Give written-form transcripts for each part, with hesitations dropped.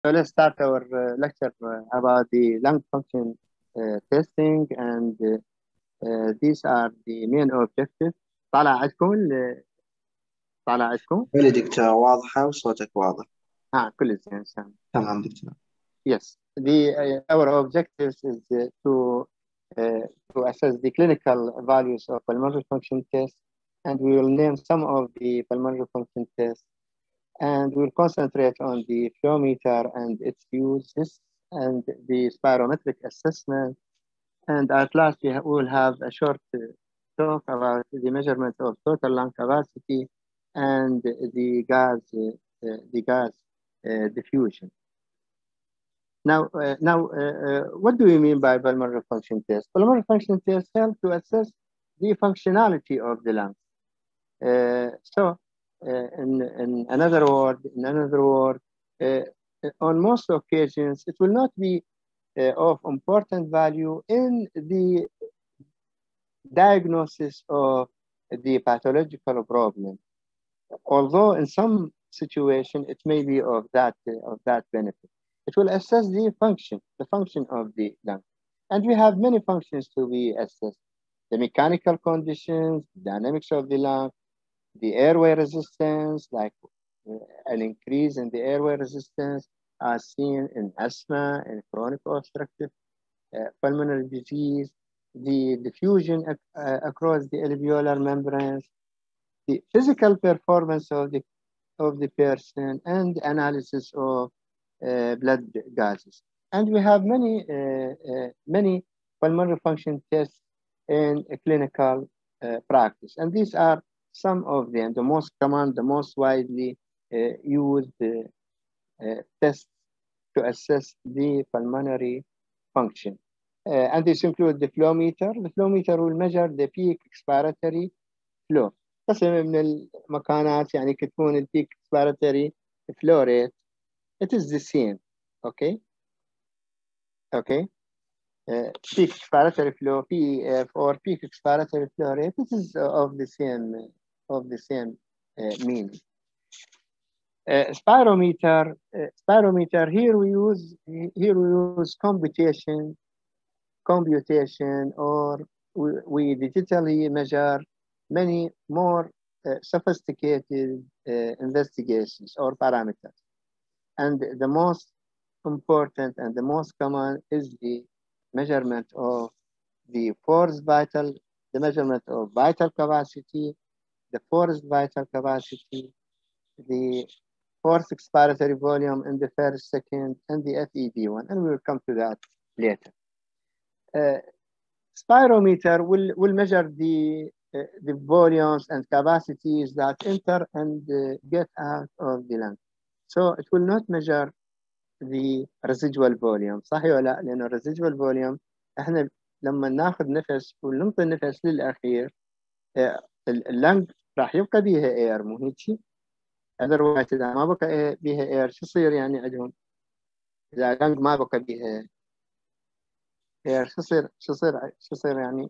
So let's start our lecture about the lung function testing, and these are the main objectives. طالع عندكم طالع عندكم؟ بلي دكتور واضحة وصوتك واضح. كل زين سامع. تمام دكتور. Yes, our objectives is to assess the clinical values of pulmonary function test, and we will name some of the pulmonary function tests, and we'll concentrate on the flow meter and its uses and the spirometric assessment. And at last, we will have a short talk about the measurement of total lung capacity and the gas diffusion. Now, what do we mean by pulmonary function test? Pulmonary function tests help to assess the functionality of the lungs. In another word, on most occasions, it will not be of important value in the diagnosis of the pathological problem, although in some situation it may be of that benefit. It will assess the function of the lung, and we have many functions to be assessed: the mechanical conditions, dynamics of the lung, the airway resistance, like an increase in the airway resistance as seen in asthma and chronic obstructive pulmonary disease, the diffusion across the alveolar membranes, the physical performance of the person, and analysis of blood gases. And we have many pulmonary function tests in a clinical practice. And these are some of them, the most common, the most widely used tests to assess the pulmonary function. And this includes the flow meter. The flow meter will measure the peak expiratory flow. قسم من المكانات يعني يكتبون ال peak expiratory flow rate. It is the same, okay? Peak expiratory flow, PEF, or peak expiratory flow rate, it is of the same meaning. Spirometer. Here we use computation, or we digitally measure many more sophisticated investigations or parameters. And the most important and the most common is the measurement of the measurement of vital capacity, the forced vital capacity, the forced expiratory volume in the first second, and the FEV1, and we will come to that later. Spirometer will measure the volumes and capacities that enter and get out of the lung. So it will not measure the residual volume. صحيح ولا لا؟ لأنه residual volume احنا لما ناخذ نفس وننطي النفس للأخير اللنج راح يبقى بيها اير، مو هيك شيء؟ otherwise إذا ما بقى بيها اير شو يصير يعني عندهم؟ إذا اللنج ما بقى بيها اير شو يصير يعني؟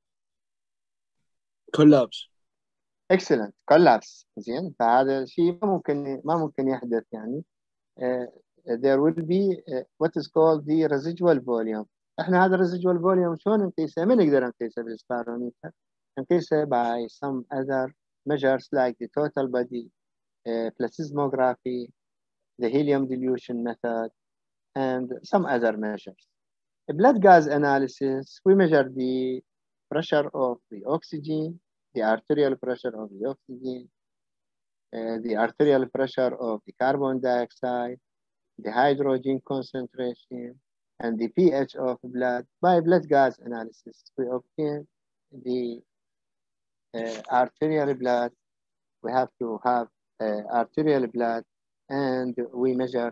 collapse. excellent collapse. زين، فهذا الشيء ما ممكن يحدث يعني. there will be what is called the residual volume. احنا هذا residual volume شلون نقيسه؟ ما نقدر نقيسه بالسبيروميتر، نقيسه by some other measures like the total body plethysmography, the helium dilution method, and some other measures. A blood gas analysis, we measure the pressure of the oxygen, the arterial pressure of the oxygen, the arterial pressure of the carbon dioxide, the hydrogen concentration, and the pH of blood. By blood gas analysis, we obtain the arterial blood. We have to have arterial blood, and we measure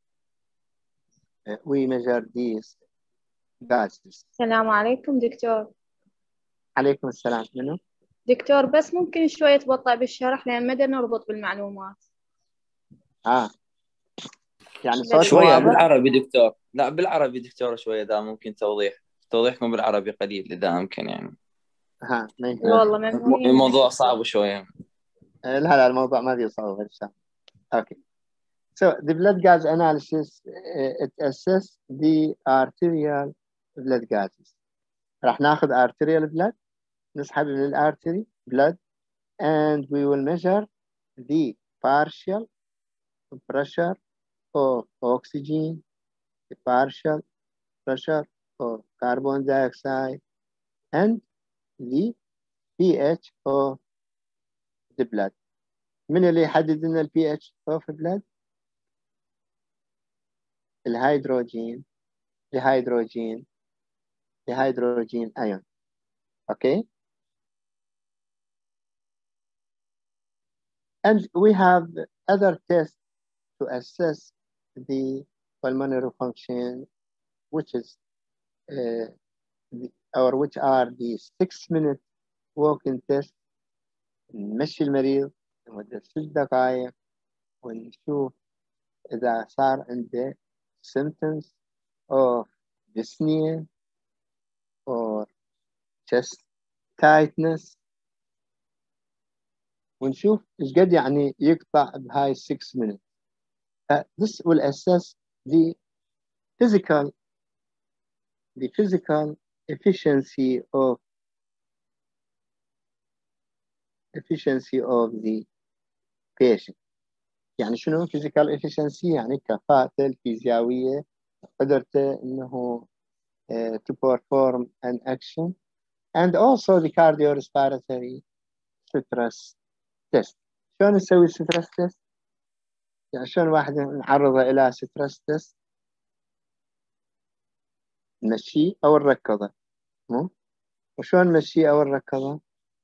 these gases. السلام عليكم دكتور. عليكم السلام. منو؟ دكتور بس ممكن شوية تبطأ بالشرح لأن ما نربط بالمعلومات. يعني صوت شوية واضح؟ بالعربي دكتور. لا بالعربي دكتور شوية، إذا ممكن توضيحكم بالعربي قليل إذا أمكن يعني. والله ممنونين. الموضوع صعب شوية. لا الموضوع ما فيه صعوبة إن شاء الله. Okay. So the blood gas analysis it assess the arterial blood gases. راح ناخذ arterial blood نسحب من الارتري blood and we will measure the partial pressure of oxygen, the partial pressure of carbon dioxide, and the pH of the blood. من اللي يحدد لنا ال pH of the blood؟ الهيدروجين ion. Okay? And we have other tests to assess the pulmonary function, which is which are the 6-minute walking test. نمشي المريض لمدة 6 دقائق ونشوف إذا صار عنده symptoms of dyspnea or chest tightness ونشوف إيش قد يعني يقطع بهاي 6 minutes. This will assess the physical efficiency of the patient. يعني شنو physical efficiency؟ يعني كفاءته الفيزيائية قدرته إنه to perform an action, and also the cardiorespiratory stress test. شلون نسوي stress test؟ يعني شلون واحد نعرضه إلى stress test؟ نمشيه أو نركضه، مو؟ وشلون نمشيه أو نركضه؟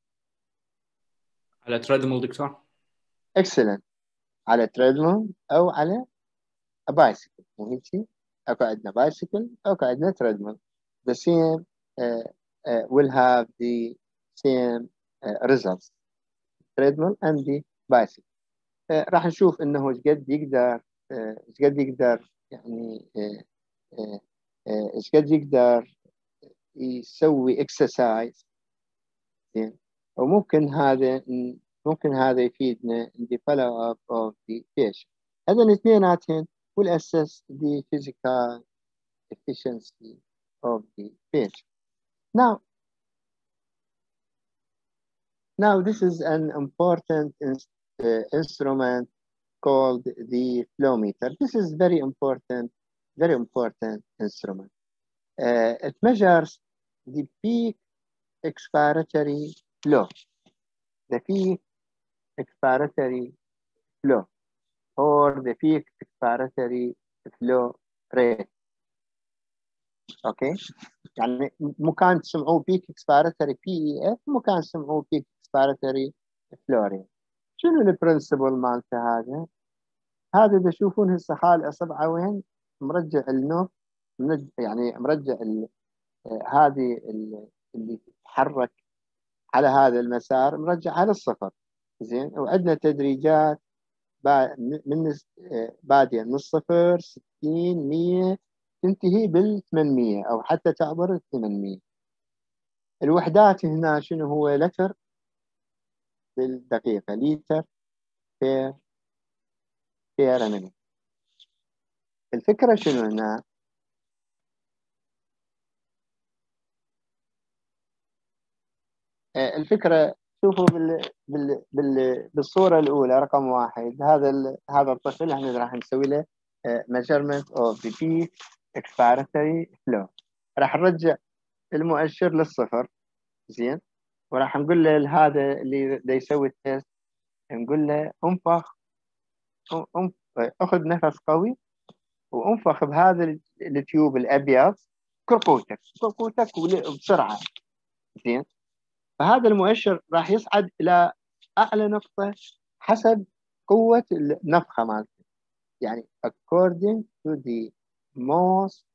على تريدميل دكتور. excellent. على تريدميل أو على بايسكل، مو هيك؟ أكو عندنا بايسكل أو عندنا تريدميل. The same will have the same results. treadmill and the bicycle. راح نشوف انه ايش قد يقدر يعني ايش قد يقدر يسوي اكسرسايز زين، وممكن هذا يفيدنا in the follow up of the patient. هذول الاثنيناتهم will assess the physical efficiency of the patient. Now this is an important instrument called the flow meter. This is very important instrument. It measures the peak expiratory flow, or the peak expiratory flow rate. Okay, يعني مكان تسمعوه peak expiratory PEF، مكان تسمعوه peak expiratory flow rate. شنو البرنسبل مالته هذا؟ هذا إذا تشوفون هسه خال أصبعه وين مرجع النوب، يعني مرجع هذه اللي تتحرك على هذا المسار مرجع على الصفر. زين، وعندنا تدريجات من بادية من الصفر 60 100 تنتهي بال800 أو حتى تعبر ال800. الوحدات هنا شنو هو؟ لتر بالدقيقة، لتر بير minute. الفكرة شنو هنا؟ الفكرة شوفوا بالصورة الأولى رقم 1 هذا الطفل احنا راح نسوي له measurement of the peak expiratory flow. راح نرجع المؤشر للصفر. زين، وراح نقول له هذا اللي يسوي التست، نقول له اخذ نفس قوي وانفخ بهذا التيوب الابيض كركوتك بسرعه. زين، فهذا المؤشر راح يصعد الى اعلى نقطه حسب قوه النفخه مالته، يعني according to the most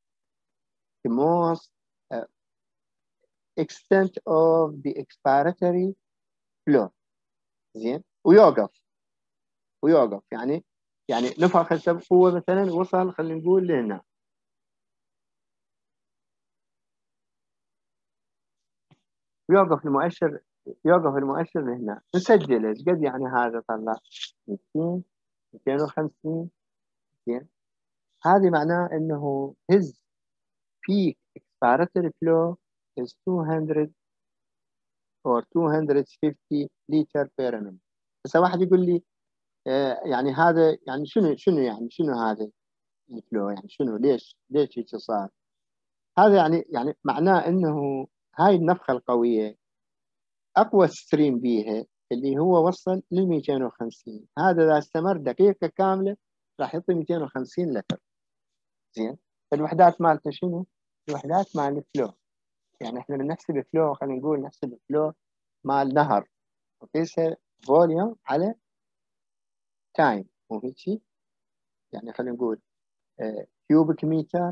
extent of the expiratory flow. زين، ويوقف يعني نفخ هسه بقوه مثلا وصل خلينا نقول لهنا، يوقف المؤشر لهنا، نسجل ايش قد يعني هذا طلع 200 250. زين، هذه معناه انه his peak expiratory flow is 200 or 250 liter per minute. هسه واحد يقول لي يعني هذا يعني شنو هذا الفلو، يعني شنو ليش هيك صار؟ هذا يعني معناه انه هاي النفخه القويه اقوى ستريم بيها اللي هو وصل لل 250. هذا اذا استمر دقيقه كامله راح يعطي 250 لتر. زين، الوحدات مالته شنو؟ الوحدات مال الفلو. يعني احنا بنحسب فلو، خلينا نقول نحسب فلو مال نهر وقيسه فوليوم على تايم، مو هيك شيء؟ يعني خلينا نقول كيوبك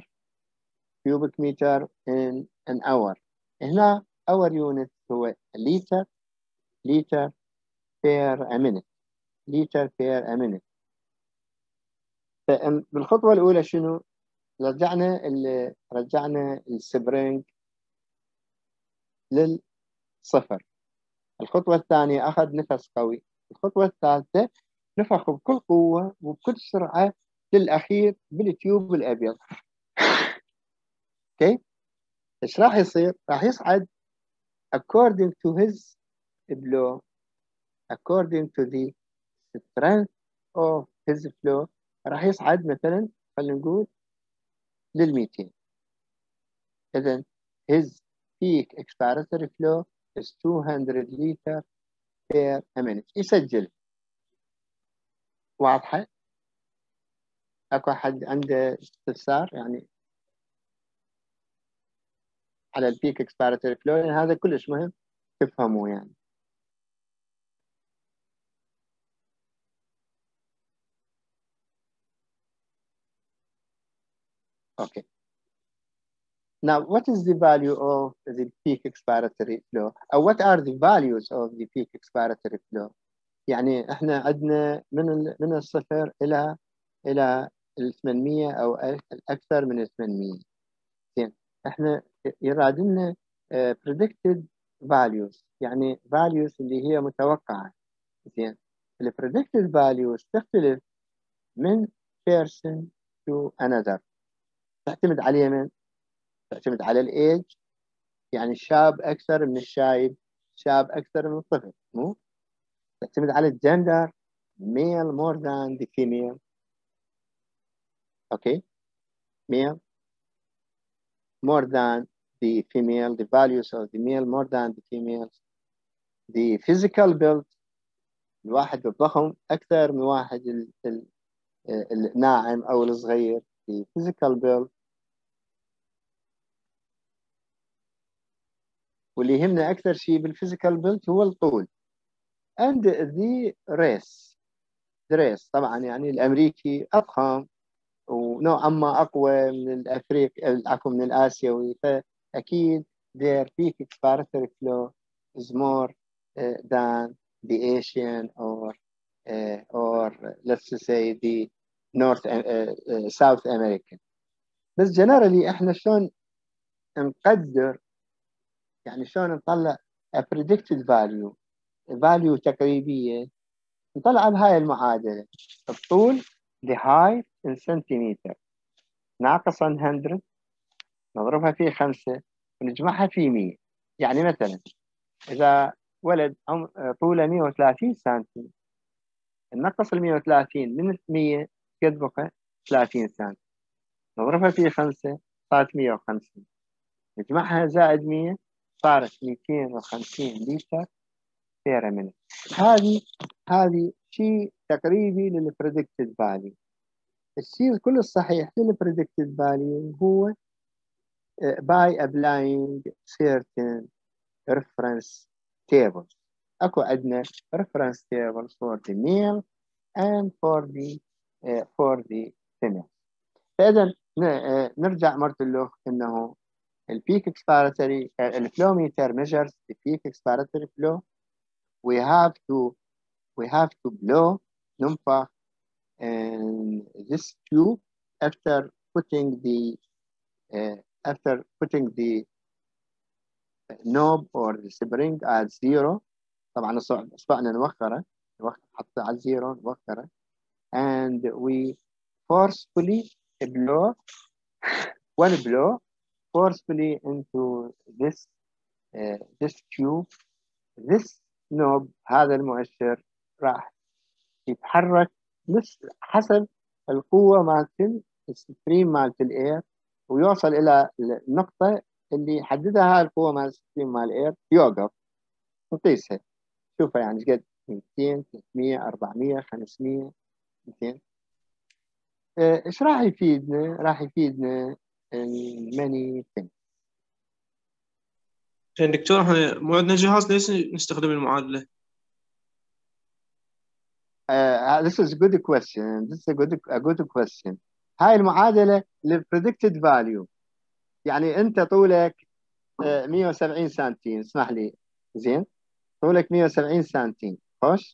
متر in an hour. هنا اور يونت هو لتر بير minute. لتر بير minute. بالخطوة الأولى شنو؟ رجعنا السبرينج للصفر. الخطوة الثانية أخذ نفس قوي. الخطوة الثالثة نفخ بكل قوة وبكل سرعة للأخير بالتيوب الأبيض. اوكي، ايش راح يصير؟ راح يصعد according to his flow, according to the strength of his flow. راح يصعد مثلا خلينا نقول لل200. إذن his peak expiratory flow is 200 liter per minute. يسجل. واضحة؟ أكو أحد عنده استفسار يعني على البيك expiratory flow؟ لأن هذا كلش مهم تفهموه يعني. Okay. Now, what is the value of the peak expiratory flow? أو what are the values of the peak expiratory flow؟ يعني احنا عندنا من الصفر إلى 800 أو أكثر من 800. زين، احنا يراد لنا predicted values، يعني values اللي هي متوقعة. زين، ال predicted values تختلف من person to another. تعتمد على من؟ تعتمد على الايج، يعني الشاب اكثر من الشايب، شاب اكثر من الطفل، مو؟ تعتمد على الجندر، male more than the female. okay, male more than the female, the values of the male more than the females. the physical build، الواحد الضخم اكثر من واحد الناعم او الصغير. the physical build. واللي يهمنا اكثر شيء بالفيزيكال بيلد هو الطول. and the race. the race طبعا يعني الامريكي اضخم ونوعا ما اقوى من الافريقي، عفوا من الاسيوي، فاكيد their peak expiratory flow is more than the Asian or let's say the South American. بس generally احنا شلون نقدر، يعني شلون نطلع a predicted value تقريبية؟ نطلع بهاي المعادلة. الطول the height in centimeter ناقصا 100 نضربها في 5 ونجمعها في 100. يعني مثلا إذا ولد طوله 130 سنتي، نقص ال 130 من 100 قد بقى 30 سنتي، نضربها في 5 صارت 150، نجمعها زائد 100 صارت 250 لتر بير منت. هذه شيء تقريبي للبريدكتد فاليو. الشيء الكل الصحيح للبريدكتد فاليو هو by applying certain reference tables. اكو عندنا reference tables for the male and for the female. فاذا نرجع مرة له انه البيك expiratory الفلو ميتر measures the peak expiratory flow. we have to blow ننفخ in this tube after putting the knob or the spring at 0. طبعا اصبعنا نوخره، حط على 0 نوخره. and we forcefully blow one blow forcefully into this tube. this knob هذا المؤشر راح يتحرك حسب القوة مالت الستريم مالت الاير، ويوصل الى النقطة اللي يحددها هاي القوة مال الستريم مال الاير، يوقف نقيسها شوفها يعني قد 200 300 400 500 200. ايش راح يفيدنا؟ راح يفيدنا many things. يعني دكتور احنا مو عندنا جهاز ليش نستخدم المعادلة؟ This is a good question. This is a good question. هاي المعادلة predicted value. يعني أنت طولك 170 سنتيم، اسمح لي زين، طولك 170 سنتيم، خوش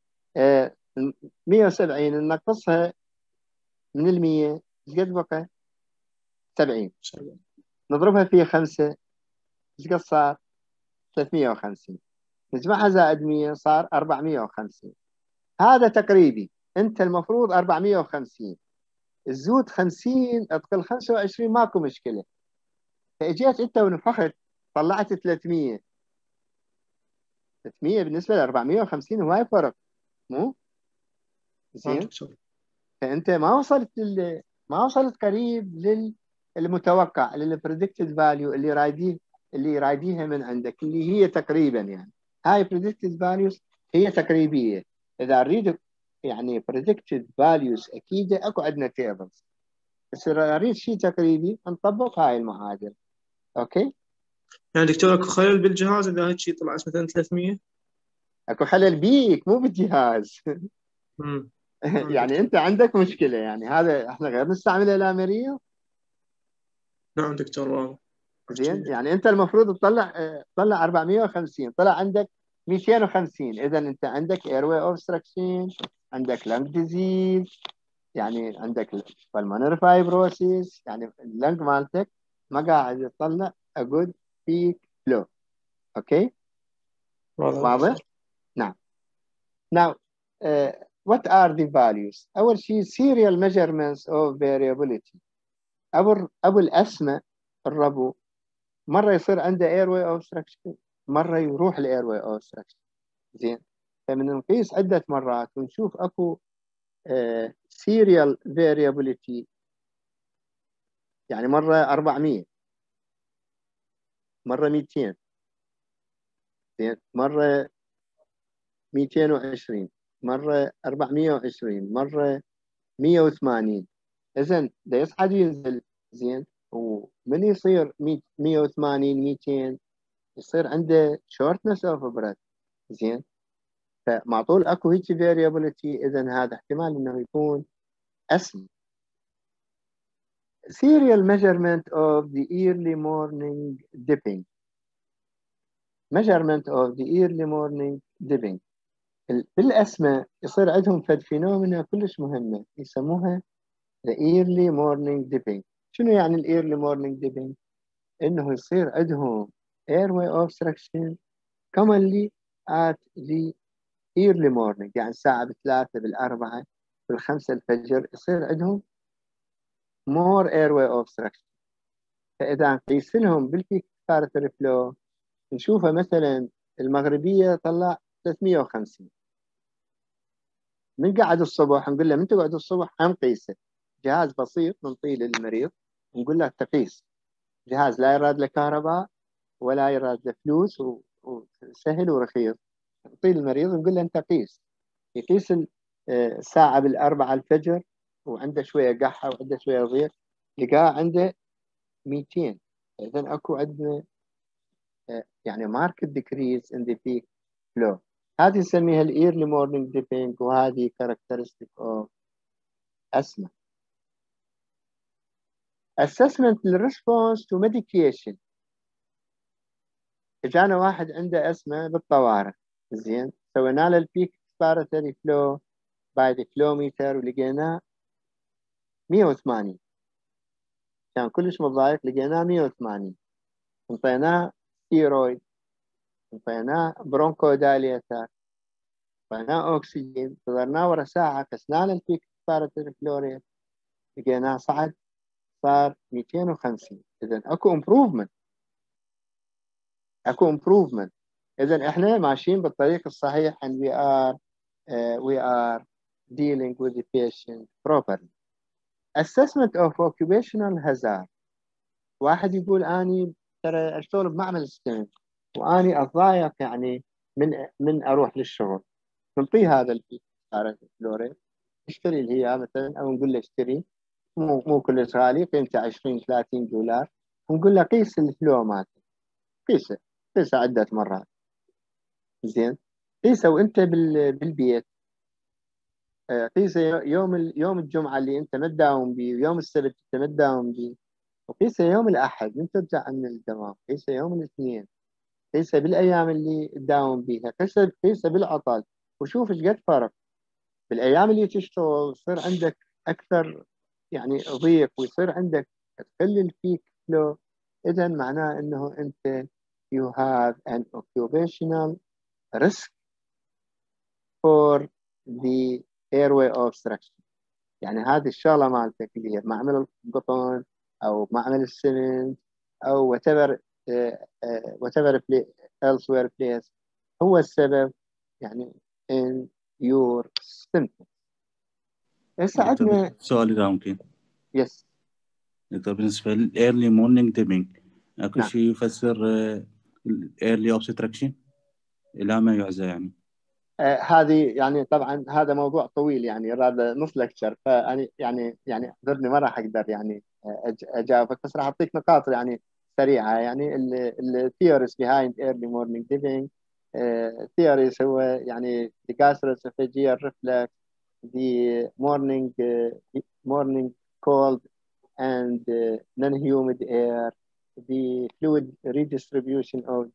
170 ننقصها من 100 ايش قد بقى؟ 70. نضربها في 5 ايش قد صار؟ 350. نجمعها زائد 100 صار 450. هذا تقريبي، انت المفروض 450 الزود 50 ادخل 25 ماكو مشكله. فاجيت انت ونفخت طلعت 300 بالنسبه ل 450 هواي فرق، مو زين؟ فانت ما وصلت قريب للمتوقع، للبريدكتد فاليو اللي رايديها من عندك، اللي هي تقريبا يعني هاي predicted values هي تقريبيه. اذا اريد يعني predicted values اكيد اكو عندنا tables، بس اذا اريد شيء تقريبي نطبق هاي المعادله. اوكي، يعني دكتور اكو خلل بالجهاز اذا هيك شيء طلع مثلا 300؟ اكو خلل بيك مو بالجهاز. يعني انت عندك مشكله، يعني هذا احنا غير نستعمله للمريض. نعم دكتور واضح. زين، يعني انت المفروض تطلع 450 طلع عندك 250. اذا انت عندك airway obstruction، عندك lung disease، يعني عندك pulmonary fibrosis، يعني اللنج مالتك ما قاعد يطلع a good peak flow. اوكي واضح؟ نعم. Now what are the values؟ اول شيء serial measurements of variability. ابو الاسماء الربو مرة يصير عنده airway obstruction، مرة يروح airway obstruction. زين، فمن نقيس عدة مرات ونشوف اكو serial variability، يعني مرة 400 مرة 200 زين، مرة 220 مرة 420 مرة 180. إذن ده يصعد ينزل. زين، ومن يصير 180 200 يصير عنده shortness of breath. زين، فمعطول اكو هيك variability، اذا هذا احتمال انه يكون اسم. serial measurement of the early morning dipping. measurement of the early morning dipping بالاسماء يصير عندهم فد فينومينا كلش مهمه يسموها the early morning dipping. شنو يعني ال early morning dipping؟ انه يصير عندهم airway obstruction commonly at the early morning، يعني الساعة 3 4 5 الفجر يصير عندهم more airway obstruction. فإذا نقيس لهم بالبيك respiratory flow نشوفه مثلا المغربية طلع 350. من قعد الصبح نقول له من تقعد الصبح نقيسه، جهاز بسيط ننطيه للمريض ونقول له تقيس، جهاز لا يراد له كهرباء ولا يراد له فلوس وسهل ورخيص، نعطيه للمريض ونقول له انت قيس. يقيس الساعة 4 الفجر وعنده شوية قحة وعنده شوية ضيق، لقاه عنده 200. إذن أكو عندنا يعني market decrease in the peak flow. هذه نسميها ال early morning dipping، وهذه characteristic of asthma. assessment response to medication. إجانا واحد عنده أسمة بالطوارئ، زين، سوينا له البيك respiratory flow by the flow meter ولقيناه 180. كان كلش متضايق، لقيناه 180. انطيناه ستيرويد، انطيناه برونكو دايليتر، أعطيناه أكسجين، انتظرناه ورا ساعة، قسنا له البيك اكسبيراتوري فلو ريت، لقيناه صعد صار 250. إذا أكو امبروفمنت، أكو امبروفمنت. إذا إحنا ماشيين بالطريق الصحيح and we are dealing with the patient properly. Assessment of occupational hazard. واحد يقول أني ترى أشتغل بمعمل السمنت وأني أتضايق يعني من أروح للشغل، نعطيه هذا الفلوريد، اشتري اللي هي مثلا، أو نقول له اشتري، مو كلش غالي، قيمته 20-30 دولار، ونقول له قيس الفلو مالته، قيسه عدة مرات. زين، قيسه وأنت بالبيت، قيسه يوم الجمعة اللي أنت ما تداوم به، ويوم السبت أنت ما تداوم به، وقيسه يوم الأحد من ترجع من الدوام، قيسه يوم الاثنين، قيسه بالأيام اللي تداوم بيها، قيسه بالعطل، وشوف ايش قد فرق. بالأيام اللي تشتغل يصير عندك أكثر يعني ضيق، ويصير عندك تقل البيك فلو، إذا معناه أنه أنت you have an occupational risk for the airway obstruction. يعني هذه الشغلة مالتك اللي هي معمل القطن أو معمل السمنت أو whatever elsewhere place هو السبب يعني in your symptoms. هسه عندنا سؤال إذا ممكن. يس. دكتور بالنسبة للإيرلي مورنينج ديبينج أكو نعم. شيء يفسر الإيرلي أوبستراكشن إلى ما يعزى يعني؟ هذه يعني طبعا هذا موضوع طويل يعني هذا نص لكتشر، فأنا يعني اعذرني ما راح أقدر يعني أجاوبك، بس راح أعطيك نقاط يعني سريعة. يعني الثيوريز behind early morning living theories هو يعني the gastroesophageal reflux, the morning cold and non-humid air, the fluid redistribution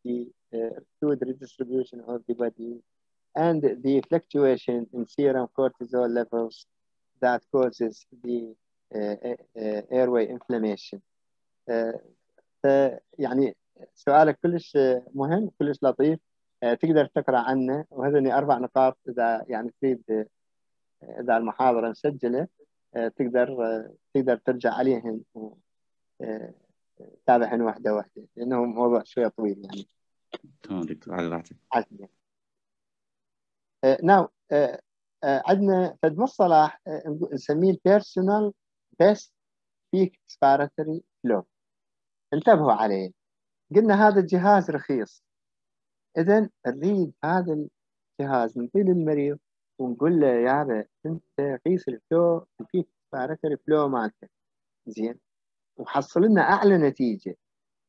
of the body, and the fluctuation in serum cortisol levels that causes the airway inflammation. يعني سؤالك كلش مهم، كلش لطيف، تقدر تقرأ عنه، وهذني 4 نقاط إذا يعني تريد، إذا المحاضرة مسجلة تقدر ترجع عليهن وتابعهن واحدة واحدة، لأنه موضوع شوية طويل يعني. تمام دكتور، على راحتك. ناو عندنا فد مصطلح نسميه البيرسونال بيست بيك اكسبيراتوري فلو، انتبهوا عليه. قلنا هذا الجهاز رخيص، اذا نريد هذا الجهاز نعطيه للمريض ونقول له يابا انت قيس الفلو، البيك اكسبيراتوري فلو مالتك، زين، وحصل لنا اعلى نتيجه.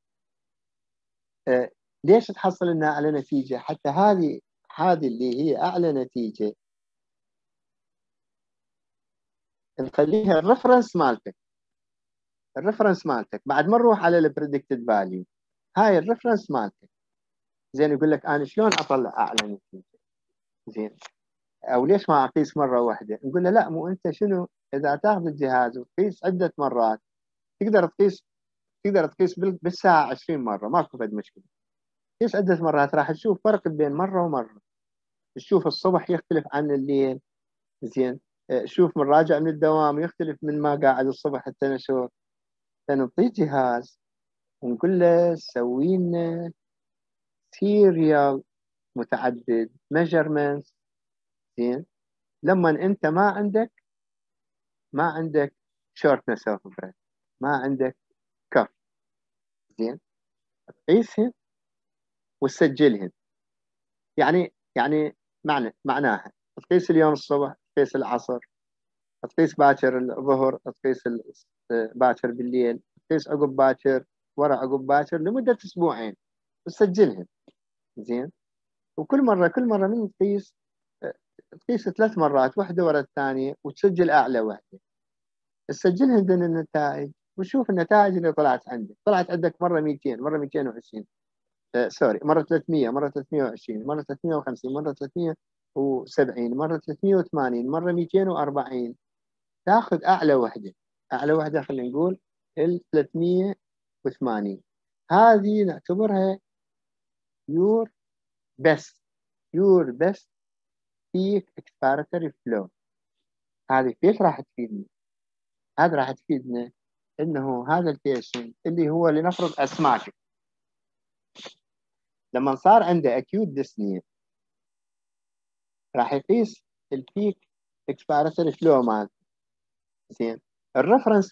ليش تحصل لنا اعلى نتيجه؟ حتى هذه اللي هي اعلى نتيجه نخليها الريفرنس مالتك، بعد ما نروح على البريدكتد فاليو، هاي الريفرنس مالتك. زين، يقول لك انا شلون اطلع اعلى نتيجه؟ زين، او ليش ما اقيس مره واحده؟ نقول له لا، مو انت شنو، اذا تاخذ الجهاز وتقيس عده مرات تقدر تقيس بالساعه 20 مره، ماكو فد مشكله. قيس عده مرات راح تشوف فرق بين مره ومره، تشوف الصبح يختلف عن الليل. زين، شوف من راجع من الدوام يختلف من ما قاعد الصبح التنشر. فنعطيه جهاز ونقول له سوي لنا سيريال متعدد measurements. زين، لما انت ما عندك shortness of breath، ما عندك كف، زين، تقيسهم وتسجلهم. يعني معناها تقيس اليوم الصبح، تقيس العصر، تقيس باكر الظهر، تقيس باكر بالليل، تقيس عقب باكر ورا عقب باكر لمدة أسبوعين وتسجلهم. زين، وكل مرة من تقيس 3 مرات، واحدة ورا الثانية، وتسجل أعلى واحدة، تسجلها ضمن النتائج وشوف النتائج اللي طلعت عندك مرة 200، مرة 220، سوري، مرة 300، مرة 320، مرة 350، مرة 370، مرة 380، مرة 240. تاخذ أعلى واحدة خلينا نقول 380. هذه نعتبرها your best peak expiratory flow. هذه كيف راح تفيدنا؟ هذا راح تفيدنا انه هذا البيشنت اللي هو لنفرض اسماتيك، لما صار عنده acute dyspnea راح يقيس البيك expiratory flow مالته. زين، الريفرنس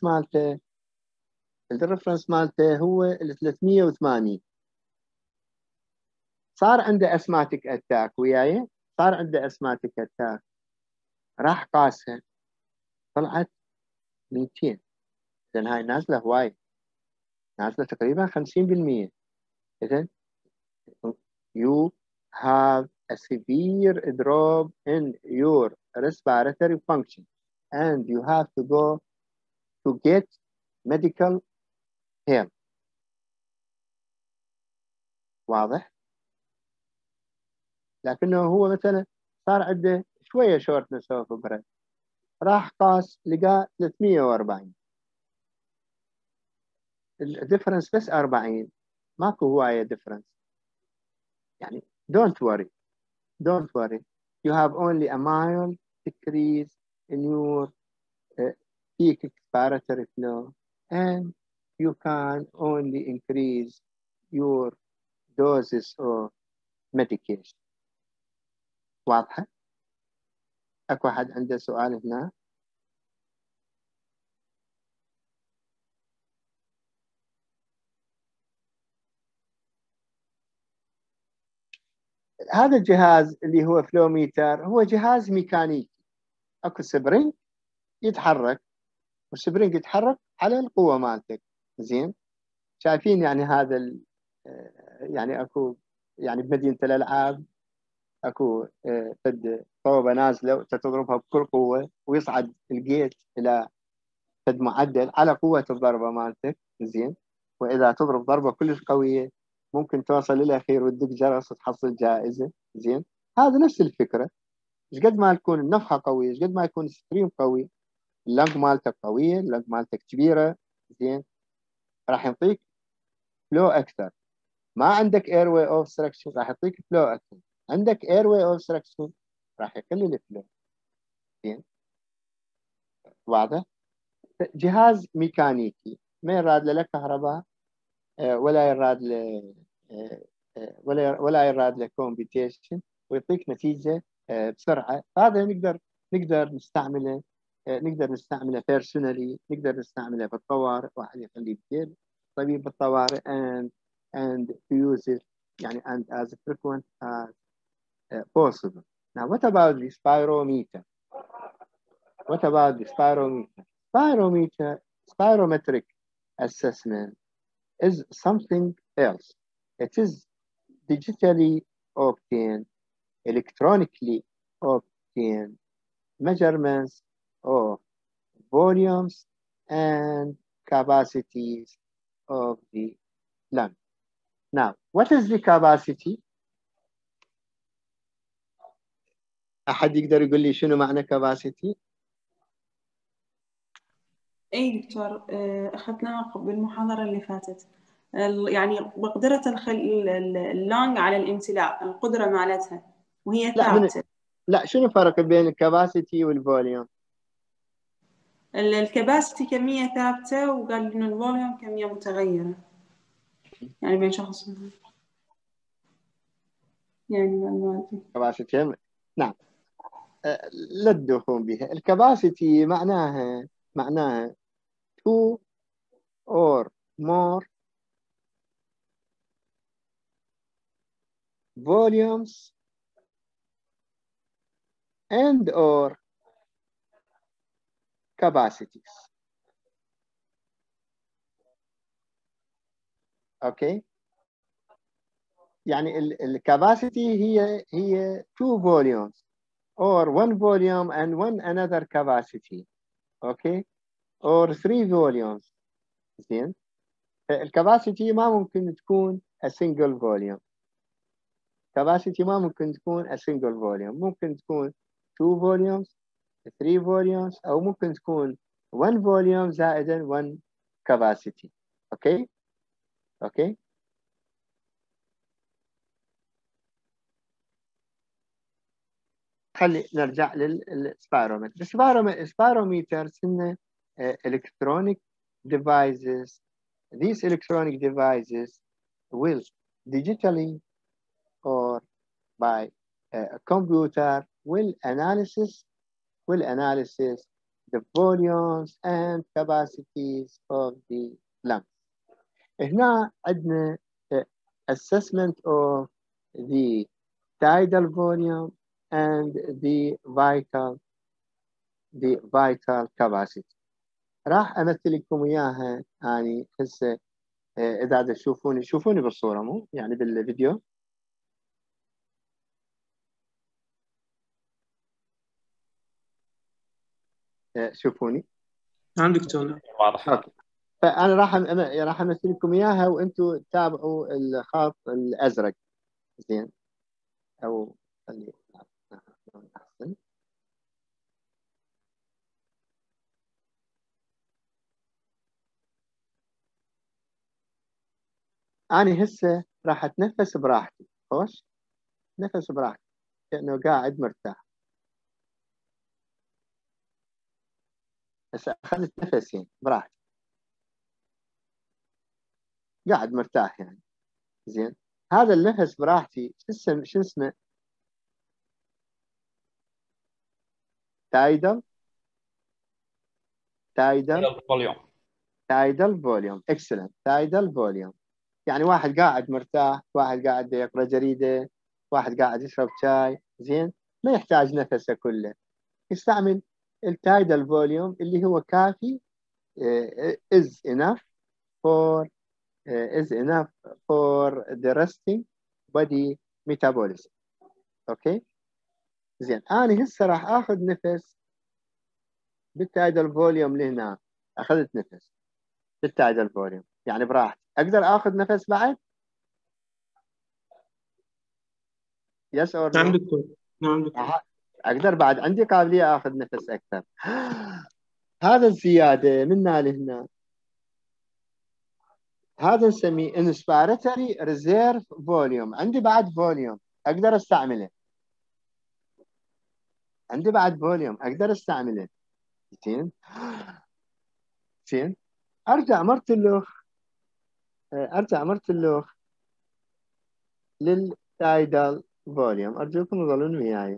مالته هو ال 380. صار عنده اسماتيك اتاك وياي، صار عنده اسماتيك اتاك، راح قاسها طلعت 200. لان هاي نازله هواي، نازله تقريبا 50%. اذا you have a severe drop in your respiratory function and you have to go to get medical help. واضح؟ لكنه هو مثلا صار عنده شويه شورتنس اوف بريث، راح قاس لقى 340، الديفرنس بس 40، ماكو هوايه ديفرنس. يعني don't worry you have only a mild decrease in your peak expiratory flow and you can only increase your doses of medication. واضحة؟ أكو أحد عنده سؤال هنا؟ هذا الجهاز اللي هو فلوميتر هو جهاز ميكانيكي، أكو سبرينج يتحرك، والسبرينج يتحرك على القوة مالتك. زين، شايفين يعني هذا يعني أكو يعني بمدينة الألعاب اكو فد طوبه نازله وتضربها بكل قوه ويصعد الجيت الى فد معدل على قوه الضربه مالتك. زين، واذا تضرب ضربه كلش قويه ممكن توصل للاخير وتدق جرس وتحصل جائزه. زين، هذا نفس الفكره، ايش قد ما تكون النفخه قويه، ايش قد ما يكون الستريم قوي، اللنج مالتك قويه، اللنج مالتك كبيره، زين، راح يعطيك فلو اكثر. ما عندك اير واي اوبستراكشن راح يعطيك فلو اكثر، عندك اير واي اوبستراكشن راح يقلل الفلو. زين، واضح؟ جهاز ميكانيكي ما يراد له كهرباء ولا يراد له ولا يراد له كومبيتيشن، ويعطيك نتيجه بسرعه. هذا نقدر نستعمله بيرسونالي، نقدر نستعمله بالطوارئ، واحد يخليه بديل طبيب بالطوارئ and to use it يعني and as frequent as possible. Now what about the spirometer? What about the spirometer? Spirometric assessment is something else. It is digitally obtained, electronically obtained measurements of volumes and capacities of the lung. Now, what is the capacity? أحد يقدر يقول لي شنو معنى capacity؟ اي دكتور، اخذناها بالمحاضرة اللي فاتت. يعني مقدرة اللانج على الامتلاء، القدرة مالتها وهي ثابتة. لا، شنو الفرق بين الكباسيتي والفوليوم؟ الكباسيتي كمية ثابتة، وقال إنه الفوليوم كمية متغيرة، يعني بين شخص يعني كباسيتي نعم، لا تدوخون بها. الكباسيتي معناها two or more volumes and or capacities. اوكي، يعني الكاباسيتي هي two volumes or one volume and one another capacity. اوكي، or three volumes. زين، الكاباسيتي ما ممكن تكون a single volume. capacity ما ممكن تكون a single volume، ممكن تكون two volumes 3 volumes أو ممكن تكون 1 volume زائدا 1 capacity. أوكي؟ أوكي؟ خلي نرجع للسبيرومتر. السبيرومتر سنة electronic devices. These electronic devices will digitally or by a computer will analysis the volumes and capacities of the lungs. هنا عندنا assessment of the tidal volume and the vital capacity. راح امثل لكم اياها يعني هسه اذا شوفوني بالصوره مو يعني بالفيديو. شوفوني. نعم دكتور. واضح. اوكي. فانا راح امثل لكم اياها وانتم تتابعوا الخط الازرق. زين او خلي احسن. أنا هسه راح أتنفس براحتي. خوش نفس براحتي كأنه قاعد مرتاح. هسه أخذت نفسين براحتي قاعد مرتاح يعني. زين هذا النفس براحتي شو اسمه؟ تايدل فوليوم. اكسلنت. تايدل فوليوم يعني واحد قاعد مرتاح، واحد قاعد يقرأ جريدة، واحد قاعد يشرب شاي. زين ما يحتاج نفسه كله، يستعمل التايدل فوليوم اللي هو كافي. is enough for the resting body metabolism. اوكي زين انا هسه راح اخذ نفس بالتايدل فوليوم لهنا. اخذت نفس بالتايدل فوليوم يعني براحتي. اقدر اخذ نفس بعد؟ يس اور نعم دكتور. نعم دكتور. اقدر بعد، عندي قابليه اخذ نفس اكثر. هذا الزياده منا لهنا هذا نسميه inspiratory reserve volume. عندي بعد فوليوم اقدر استعمله. عندي بعد فوليوم اقدر استعمله. زين ارجع مرت اللوخ للتايدال فوليوم. ارجوكم تظلون وياي.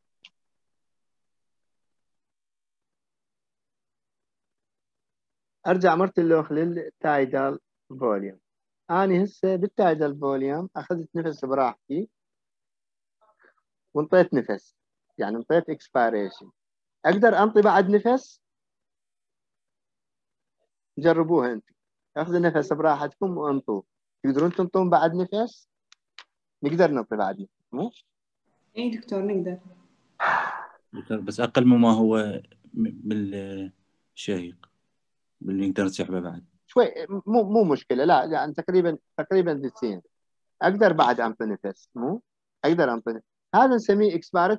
ارجع مرت اللوخ للتايدال فوليوم. أنا هسه بالتايدل فوليوم أخذت نفس براحتي وانطيت نفس يعني انطيت اكسبيريشن. أقدر أنطي بعد نفس؟ جربوها أنت. أخذوا نفس براحتكم وانطوا. تقدرون تنطون بعد نفس؟ نقدر ننطي بعد نفس مو؟ اي دكتور نقدر. دكتور بس أقل مما هو بالشهيق اللي نقدر نسحبه بعد شوي. مو مشكلة. لا يعني تقريبا بالسين أقدر بعد أنطي نفس مو؟ أقدر أنطي نفس. هذا نسميه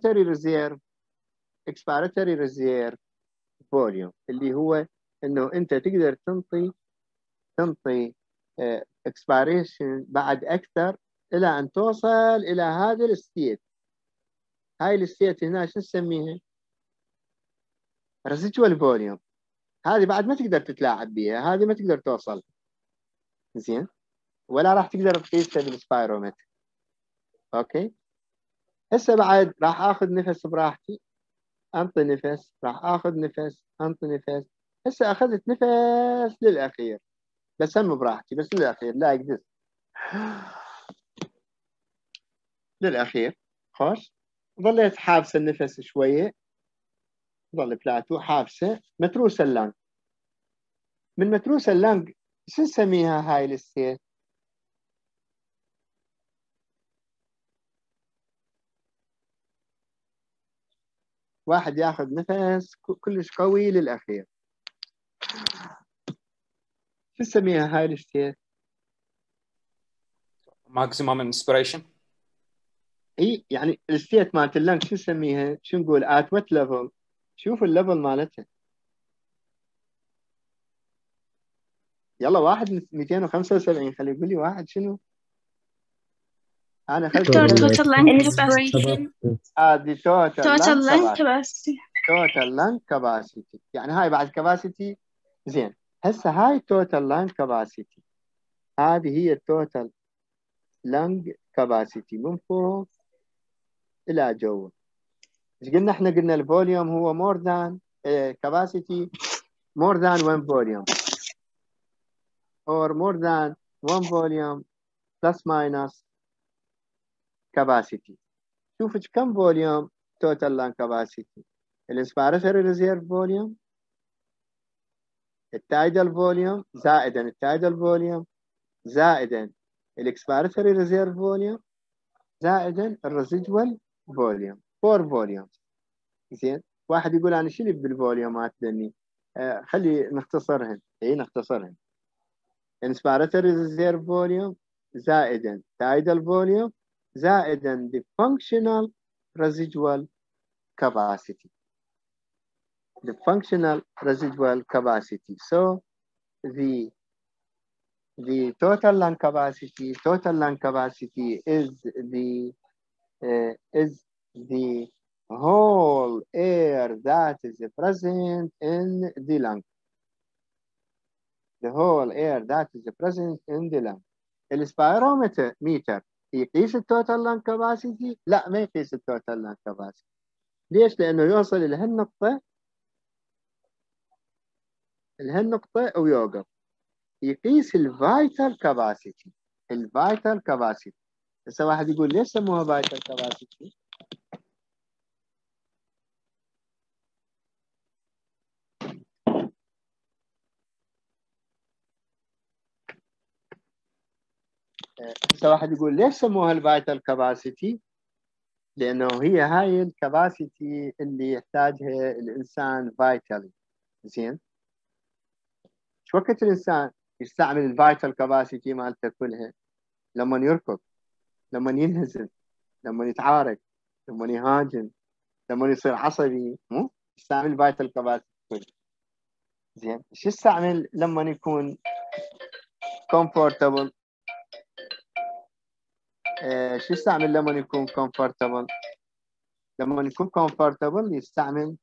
expiratory reserve فوليوم اللي هو انه انت تقدر تنطي اكسبيريشن بعد اكثر الى ان توصل الى هذا الستيت. هاي الستيت هنا شو نسميها؟ ريزيدوال فوليوم. هذه بعد ما تقدر تتلاعب بها، هذه ما تقدر توصل. زين ولا راح تقدر تقيسها بالسبايرومتر. اوكي هسه بعد راح اخذ نفس براحتي انطي نفس، راح اخذ نفس انطي نفس. هسه اخذت نفس للاخير بس هم براحتي بس للاخير لا اقدر للاخير. خوش ظليت حابسه النفس شويه. ظل بلاتو حابسه متروسه اللانج. من متروسه اللانج شو نسميها هاي الستيت؟ واحد ياخذ نفس كلش قوي للاخير. شو نسميها هاي الستيت؟ ماكسيمم انسبريشن. اي يعني الستيت مالت اللانج شو نسميها؟ شو نقول ات وات ليفل؟ شوف الليفل مالتها. يلا واحد 275 خلي يقول لي واحد شنو؟ انا اخذت دكتور كلمة total lung inspiration هذه total total lung lung capacity. capacity total lung capacity يعني هاي بعد capacity. زين هسه هاي total lung capacity هذه هي total lung capacity من فوق إلى جوا. ايش قلنا احنا؟ قلنا الفوليوم هو more than capacity more than one volume or more than one volume plus minus capacity. شوف كم فوليوم total lung capacity. الانسبيراتوري ريزيرف فوليوم، التايدال فوليوم زائدا التايدال فوليوم زائدا الاكسبيراتوري ريزيرف فوليوم زائدا الريزيدوال فوليوم. 4 فوليومز. زين واحد يقول انا شو اللي بالفوليومات ذني؟ خلي نختصرهن. اي نختصرهن. انسبيراتوري ريزيرف فوليوم زائدا تايدال فوليوم زائدا the functional residual capacity. The functional residual capacity. So the total lung capacity is the whole air that is present in the lung. The whole air that is present in the lung. السبيرومتر يقيس التوتال لانج كاباسيتي؟ لا ما يقيس التوتال لانج كاباسيتي. ليش؟ لانه يوصل لهالنقطة ويوقف. يقيس الفايتال كاباسيتي. الفايتال كاباسيتي. هسه واحد يقول ليش سموها فايتال كاباسيتي؟ هسه واحد يقول ليش سموها الفايتال كاباسيتي؟ لانه هي هاي الكاباسيتي اللي يحتاجها الانسان فايتالي. زين شو وقت الانسان يستعمل الفايتال كاباسيتي مالته كلها؟ لما يركض، لما ينهزم، لما يتعارك، لما يهاجم، لما يصير عصبي، مو يستعمل الفايتال كاباسيتي كلها. زين شو يستعمل لما يكون comfortable؟ شو يستعمل لما يكون comfortable؟ لما يكون comfortable يستعمل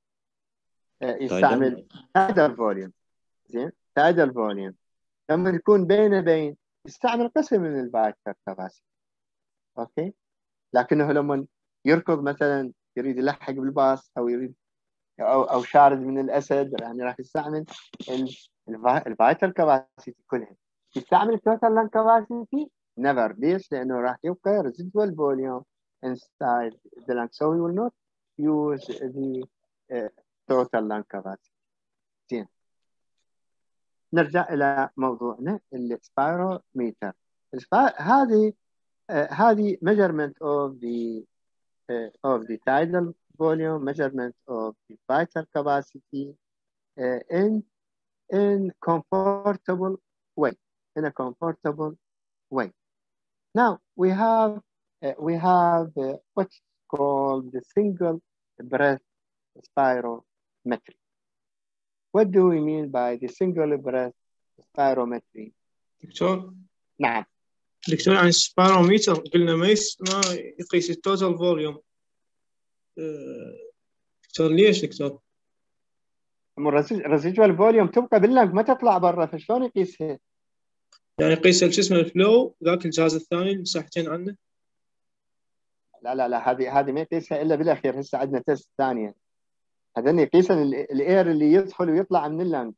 tidal volume. زين tidal volume. لما يكون بين يستعمل قسم من الفايتال كاباسيتي. اوكي. لكنه لما يركض مثلا يريد يلحق بالباص او يريد او شارد من الاسد يعني راح يستعمل الفايتال كاباسيتي كلها. يستعمل التوتال لانج كاباسيتي نيفر. ليش؟ لانه راح يبقى ريزيدوال فوليوم inside the lung, so we will not use the total lung capacity. زين نرجع الى موضوعنا السبيروميتر. هذه measurement of the tidal volume, measurement of the vital capacity in comfortable way. In a comfortable way. Now we have what's called the single breath spirometry. What do we mean by the single breath spirometry? دكتور نعم دكتور عن السبيروميتر قلنا ما يقيس التوتال فوليوم. دكتور ليش دكتور؟ الريزيدوال فوليوم تبقى باللنج ما تطلع برا، فشلون يقيسها؟ يعني يقيس شو اسمه الفلو ذاك الجهاز الثاني المساحتين عنه؟ لا هذه ما يقيسها الا بالاخير. هسه عندنا تيست ثانيه هذا يقيس الاير اللي يدخل ويطلع من اللنج،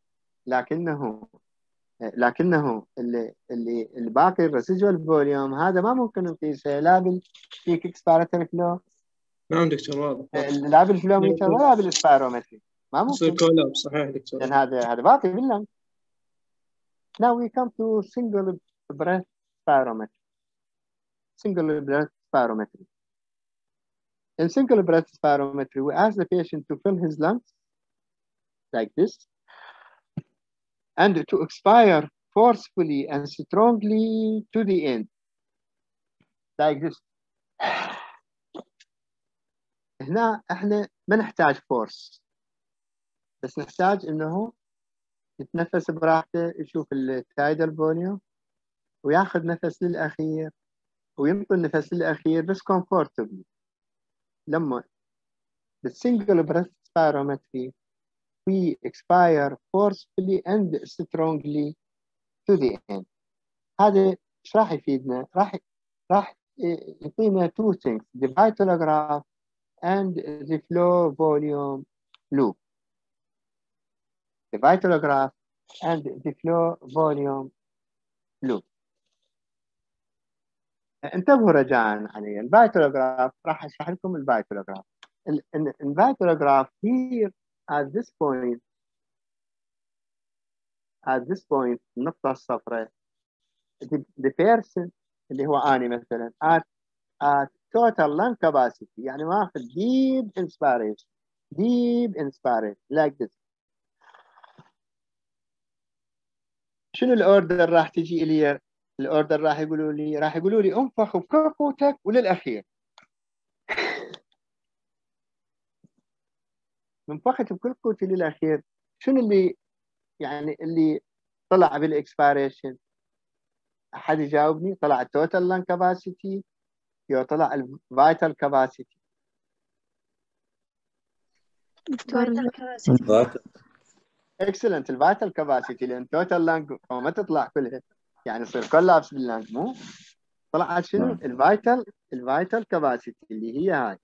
لكنه اللي الباقي الريزيدوال فوليوم هذا ما ممكن نقيسه لا بالبيك اكسبيراتوري فلو. نعم دكتور واضح. لا بالفلوميتر ولا بالسبيرومتري ما ممكن. كولاب صحيح دكتور. لان هذا باقي باللنج. Now we come to single breath spirometry. Single breath spirometry. In single breath spirometry, we ask the patient to fill his lungs like this and to expire forcefully and strongly to the end like this. هنا احنا ما نحتاج فورس، بس نحتاج انه يتنفس براحته، يشوف التايدال فوليوم وياخذ نفس للاخير وينطي النفس الأخير بس comfortably. لما بالsingle breath spirometry we expire forcefully and strongly to the end. هذا ايش راح يفيدنا؟ راح يعطينا two things: the Vitellograph and the flow volume loop. The Vitellograph and the flow volume loop. انتبهوا رجاء علي الفيتلوغراف. راح اشرح لكم الفيتلوغراف. الفيتلوغراف here at this point النقطة الصفراء the person اللي هو أنا مثلا at total lung capacity، يعني واخذ deep inspiration like this. شنو الاوردر راح تجي الي؟ الاوردر راح يقولوا لي انفخ بكل قوتك وللاخير. منفخت بكل قوتي للاخير. شنو اللي يعني اللي طلع بالاكسبيريشن؟ احد يجاوبني؟ طلع التوتال لان كاباسيتي يو طلع الفايتال كاباسيتي؟ اكسلنت، الفايتال كاباسيتي، لان توتال لانج ما تطلع كلها، يعني يصير كولابس باللانج. مو طلعت شنو؟ الفايتال كاباسيتي اللي هي هاي.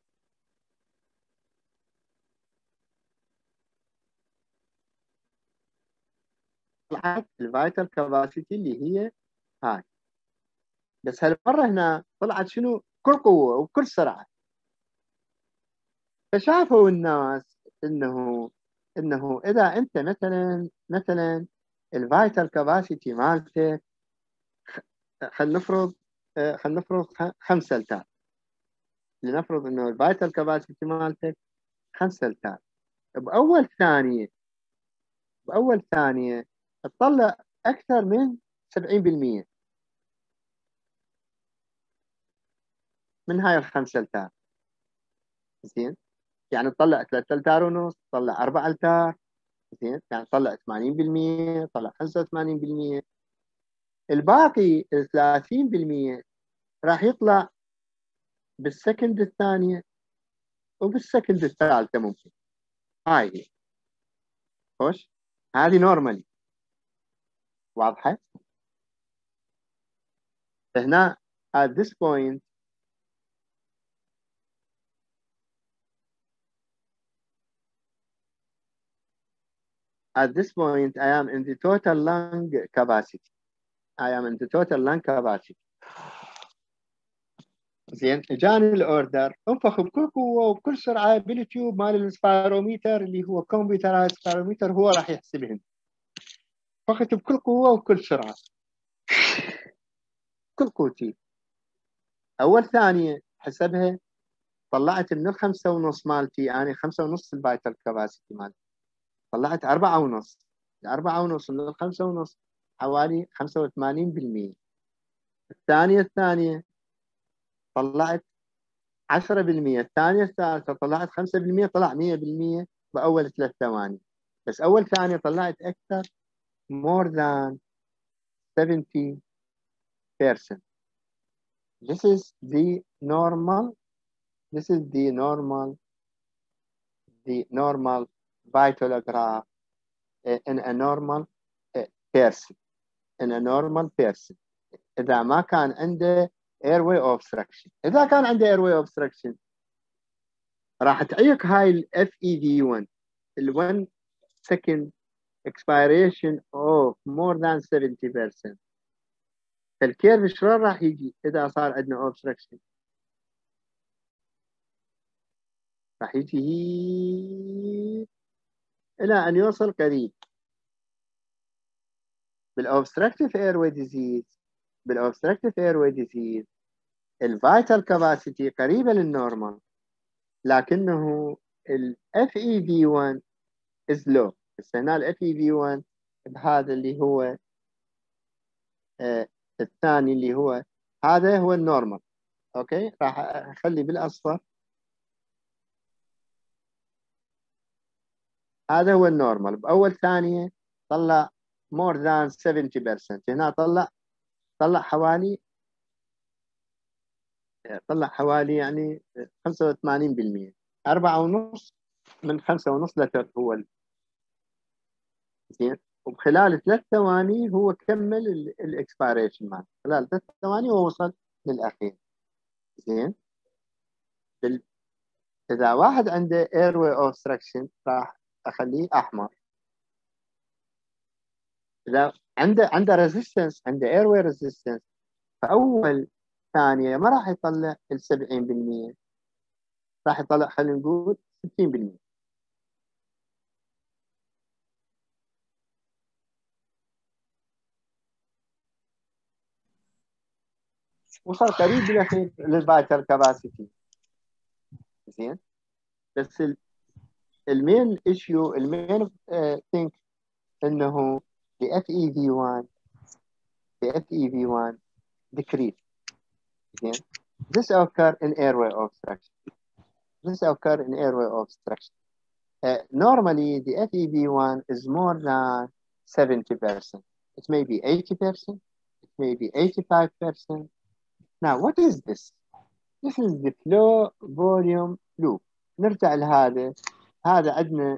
طلعت الفايتال كاباسيتي اللي هي هاي. بس هالمره هنا طلعت شنو؟ كل قوه وكل سرعه. فشافوا الناس انه اذا انت مثلا الفايتال كاباسيتي مالتك خلينا نفرض 5 لتار. لنفرض انه الفايتال كاباسيتي مالتك 5 لتار. باول ثانيه تطلع اكثر من 70% من هاي ال5 لتار. زين، يعني تطلع 3 لتار ونص، تطلع 4 لتار. زين، يعني تطلع 80%، تطلع 85%. الباقي 30% راح يطلع بالسكند الثانية وبالسكند الثالثة ممكن. هاي هي. خوش، هذه نورمالي واضحة. هنا at this point I am in the total lung capacity. زين، اجاني الاوردر انفخ بكل قوه وبكل سرعه بالتيوب مال السبيروميتر اللي هو كمبيوترايز سبيروميتر، هو راح يحسبهن. فخت بكل قوه وبكل سرعه، كل قوتي. اول ثانيه حسبها طلعت من 5.5 مالتي، يعني 5.5 الفايتال كاباسيتي مالتي، طلعت 4.5. 4.5 من 5.5 حوالي 85%. الثانيه طلعت 10%. الثانية الثالثة طلعت 5%، طلع 100% بأول 3 ثواني. بس أول ثانية طلعت أكثر، more than 70%. This is the normal Vitellograph in a normal person. إذا ما كان عنده airway obstruction. إذا كان عنده airway obstruction راح تعيق هاي ال FEV1 ال 1 second expiration of more than 70%. فالكيرف شلون راح يجي إذا صار عندنا obstruction؟ راح يجي إلى أن يوصل قريب. بالobstructive airway disease الفايتال كاباسيتي قريبة للنورمال، لكنه ال FEV1 is low. بس هنا ال FEV1 بهذا اللي هو الثاني اللي هو هذا هو النورمال. اوكي، راح اخلي بالاصفر. هذا هو النورمال. باول ثانيه طلع more than 70%. هنا طلع حوالي طلع حوالي يعني 85%. 4.5 من 5.5 لتر هو زين. وبخلال 3 ثواني هو كمل الاكسبيريشن مالته، خلال 3 ثواني هو وصل للأخير. زين. إذا واحد عنده airway obstruction راح أخليه أحمر. إذا عنده resistance، عنده airway resistance، فأول ثانية ما راح يطلع 70%، راح يطلع خلينا نقول 60%. وصل قريب بالأخير للفايتال كاباسيتي. زين. بس المين ايشيو، المين ثينك انه the FEV1 decrease. زين. This occur in airway obstruction. Normally the FEV1 is more than 70%. It may be 80%. It may be 85%. Now, what is this? This is the flow volume loop. نرجع لهذا. هذا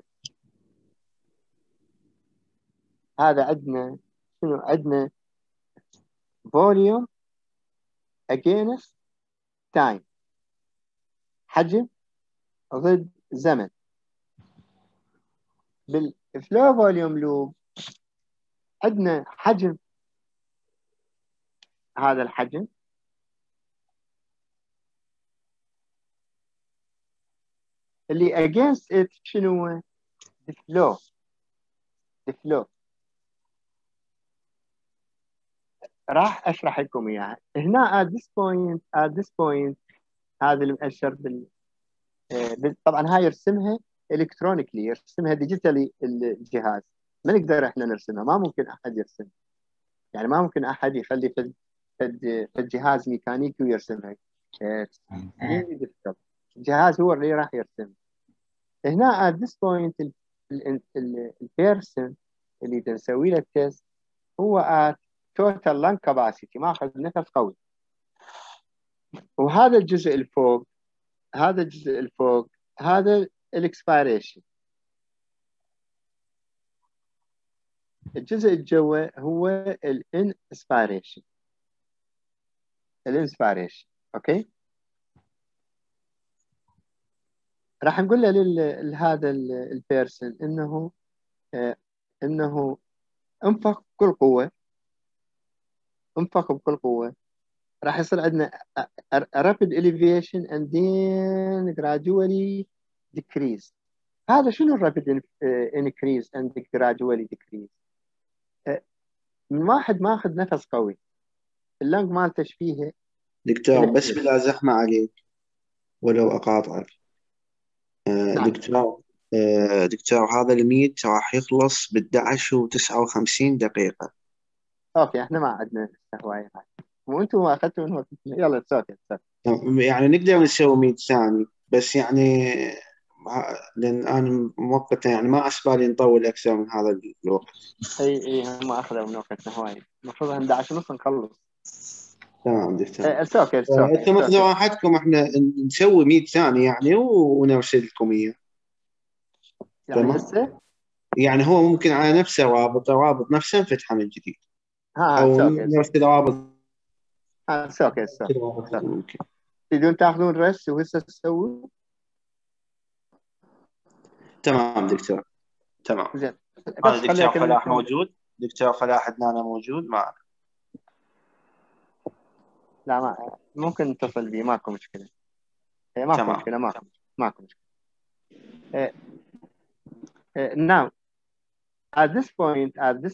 عندنا شنو؟ عندنا volume against time، حجم ضد زمن. بالفلو فوليوم لوب عندنا حجم، هذا الحجم اللي against it شنو هو؟ the flow. راح اشرح لكم اياها هنا. at this point هذا المؤشر طبعا هاي يرسمها الكترونيكلي، يرسمها ديجيتالي الجهاز، ما نقدر احنا نرسمها، ما ممكن احد يرسمها. يعني ما ممكن احد يخلي في الجهاز ميكانيكي ويرسمها. الجهاز هو اللي راح يرسمها. هنا at this point البيرسون اللي بنسوي له التست هو at total lung capacity، ماخذ نفس قوي. وهذا الجزء الفوق، هذا الاكسبيريشن. الجزء الجوا هو الانسبيريشن. اوكي. راح نقول له لهذا البيرسون انه انفخ بكل قوه. راح يصير عندنا rapid elevation and then gradually decrease. هذا شنو rapid increase and gradually decrease؟ من واحد ماخذ نفس قوي، اللنج مالته فيها. دكتور بس بلا زحمة عليك ولو أقاطعك. نعم. دكتور هذا الميت راح يخلص ب11:59. اوكي، احنا ما عندنا هواية، وانتم ما اخذتوا من وقت. يلا تسوي. يعني نقدر نسوي 100 ثانية بس، يعني لأن أنا مؤقتا يعني ما أسبالي نطول أكثر من هذا الوقت. اي هم اخذوا من وقتنا هواي، المفروض 11:30 نخلص. تمام دكتور. انتم مثل راحتكم، احنا نسوي 100 ثانية يعني ونرسل لكم إياه. يعني هسه يعني هو ممكن على نفسه رابط نفسه نفتحه من جديد، أو نرسل رابط. اوكي. تريدون تاخذون ريست وهسه تسووا؟ تمام دكتور. تمام. زين. بس دكتور فلاح موجود؟ دكتور فلاح عدنان موجود معنا؟ لا، ما ممكن نتصل به، ماكو مشكلة. ماكو مشكلة. Now at this point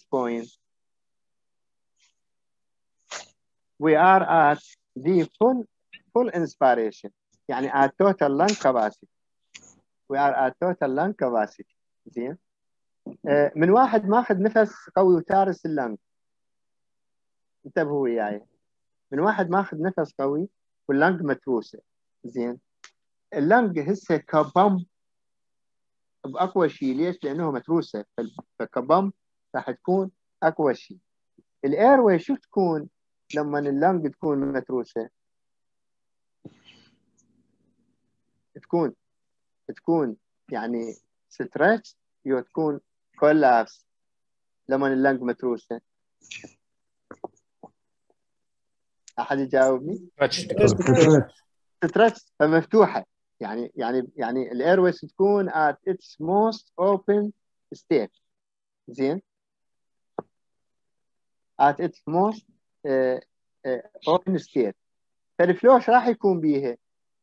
we are at the full inspiration، يعني at total lung capacity. we are at total lung capacity. زين. من واحد ماخذ نفس قوي وتارس اللنج، انتبهوا وياي، من واحد ماخذ نفس قوي واللنج متروسه. زين. اللنج هسه كبم باقوى شيء. ليش؟ لانه متروسه، فكبم راح تكون اقوى شيء. الاير واي شو تكون لما اللنج تكون متروسه؟ تكون يعني ستريتش تكون كولابس لما اللنج متروسه؟ احد يجاوبني؟ ستريتش فمفتوحه، يعني الايرويز تكون at its most open state. زين، at its most open state. فالفلو ايش راح يكون بيها؟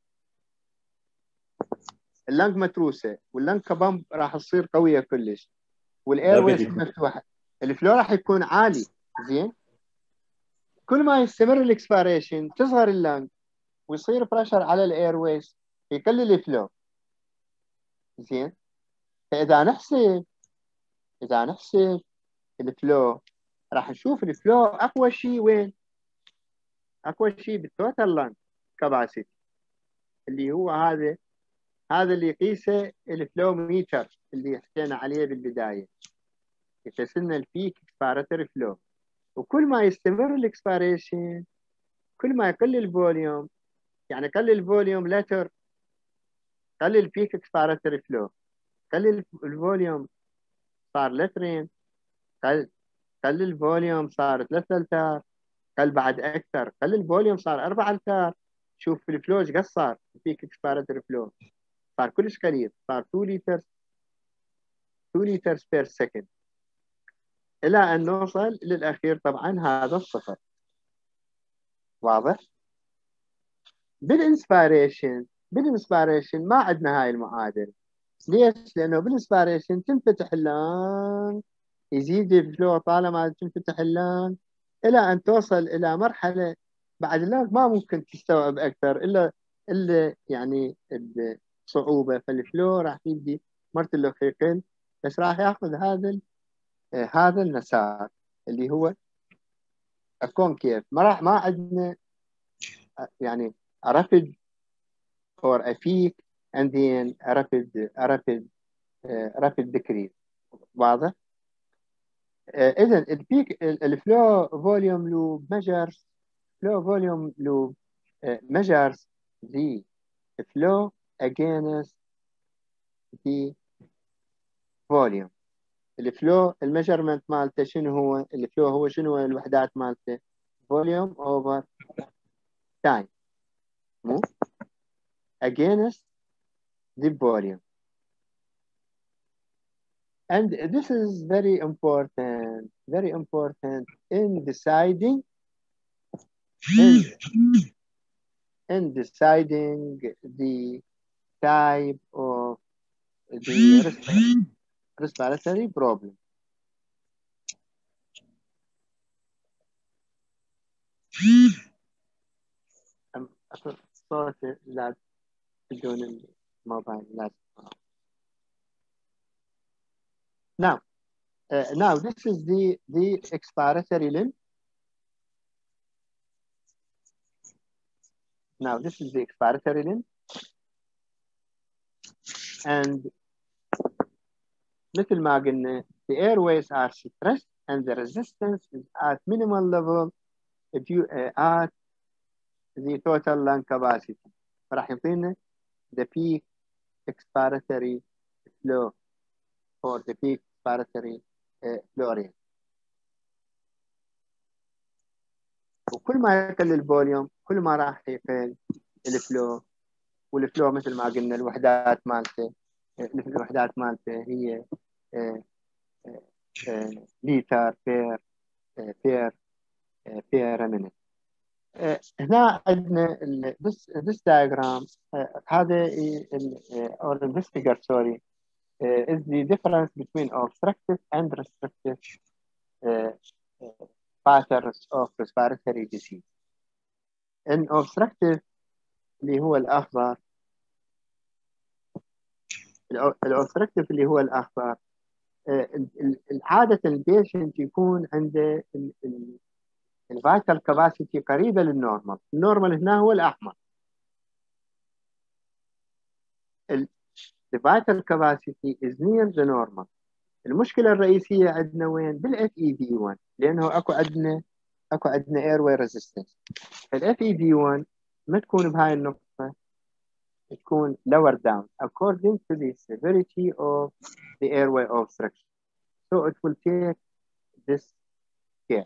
اللنج متروسه واللنج كبامب راح تصير قويه كلش والايرويز مفتوحه، الفلو راح يكون عالي. زين، كل ما يستمر الاكسبيريشن تصغر اللنج ويصير بريشر على الايرويز يقلل الفلو. زين، فاذا نحسب الفلو راح نشوف الفلو اقوى شيء وين؟ اقوى شيء بالتوتال لانج كاباسيتي، اللي هو هذا اللي يقيسه الفلو ميتر اللي حكينا عليه بالبدايه، يقيس لنا البيك اكسبيراتوري فلو. وكل ما يستمر الاكسبيريشن كل ما يقل الفوليوم، يعني قل الفوليوم لتر قل البيك اكسبيراتوري فلو، قل الفوليوم صار لترين، قل الفوليوم صار 3 لتر، قل بعد اكثر، قل الفوليوم صار 4 لتر. شوف الفلو ايش قد صار، البيك اكسبيراتوري فلو صار كلش قليل، صار 2 لتر بير سكند، الى ان نوصل للاخير طبعا هذا الصفر. واضح؟ بالانسبيريشن ما عندنا هاي المعادله. ليش؟ لانه بالانسبيريشن تنفتح اللان، يزيد الفلو طالما تنفتح اللان الى ان توصل الى مرحله بعد اللان ما ممكن تستوعب اكثر الا يعني الصعوبه، فالفلو راح يبدي مرتله يقل، بس راح ياخذ هذا المسار اللي هو الكونكيف. ما عندنا يعني rapid or a peak and then a rapid decrease. واضح؟ إذن البيك الفلو فوليوم لوب measures the flow against the volume. الفلو الميجرمنت مالته شنو هو؟ الفلو هو شنو الوحدات مالته؟ فوليوم اوفر تايم، مو against the volume. And this is very important in deciding the type of the respiratory problem. صوت لا بدون الموبايل لازم. Now this is the expiratory limb. Now this is the expiratory limb, and مثل ما قلنا the airways are suppressed and the resistance is at minimal level at the total lung capacity. فراح يعطينا the peak expiratory flow or the peak expiratory flow rate. وكل ما يقل الفوليوم كل ما راح يقل الفلو، والفلو مثل ما قلنا الوحدات مالته هي لتر بير مينيت. هنا عندنا this diagram هذا or this figure sorry is the difference between obstructive and restrictive patterns of respiratory disease. in obstructive اللي هو الأخضر، الأوبستراكتيف اللي هو الأخضر عادة البيشنت يكون عنده الفيتال كاباسيتي قريبة للنورمال. النورمال هنا هو الأحمر. الفيتال كاباسيتي is near the normal. المشكلة الرئيسية عندنا وين؟ بالإف إي في 1، لأنه أكو عندنا airway resistance. الإف إي في 1 ما تكون بهاي النقطة، تكون lower down according to the severity of the airway obstruction. So it will take this care.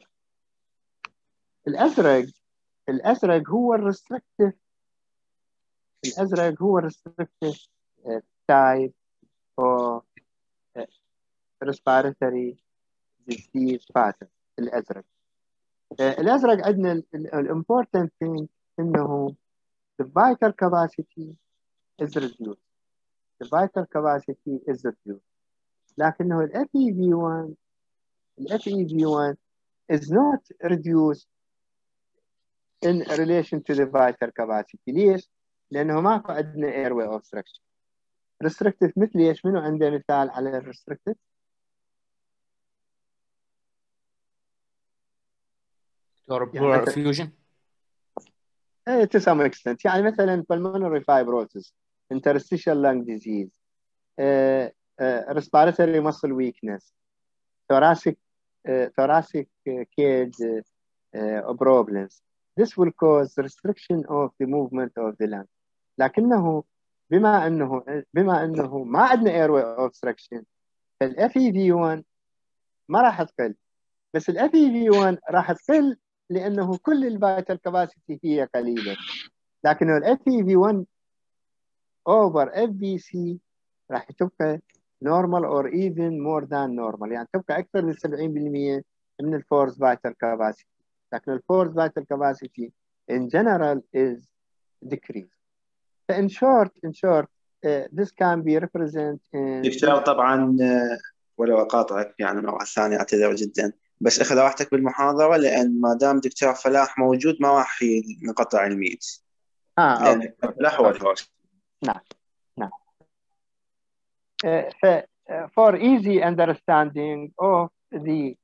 الأزرق هو الريستركتيف. الأزرق هو الريستركتيف type of respiratory disease pattern. الأزرق عندنا important thing إنه the vital capacity is reduced. The vital capacity is reduced. لكنه ال FEV1 is not reduced in relation to the vital capacity. ليش؟ لأنه ماكو عندنا airway obstruction. restrictive مثل ايش؟ منو عنده مثال على الريستركتيف؟ pleural effusion. To some extent. يعني مثلا pulmonary fibrosis, interstitial lung disease, respiratory muscle weakness, thoracic cage problems. This will cause restriction of the movement of the lung. لكنه بما انه ما عندنا airway obstruction فال FEV1 ما راح تقل، بس ال FEV1 راح تقل لانه كل الفيتال كاباسيتي هي قليله، لكن ال FEV1 over FVC راح تبقى normal or even more than normal، يعني تبقى اكثر من 70% من الفورس فيتال كاباسيتي، لكن الفورس فيتال كاباسيتي in general is decreased. In short, this can be represented in دكتور طبعا ولو أقاطعك يعني مرة ثانية أعتذر جدا، بس أخذ راحتك بالمحاضرة لأن ما دام دكتور فلاح موجود ما راح نقطع الميت. لأن فلاح هو الهوست. نعم. For easy understanding of the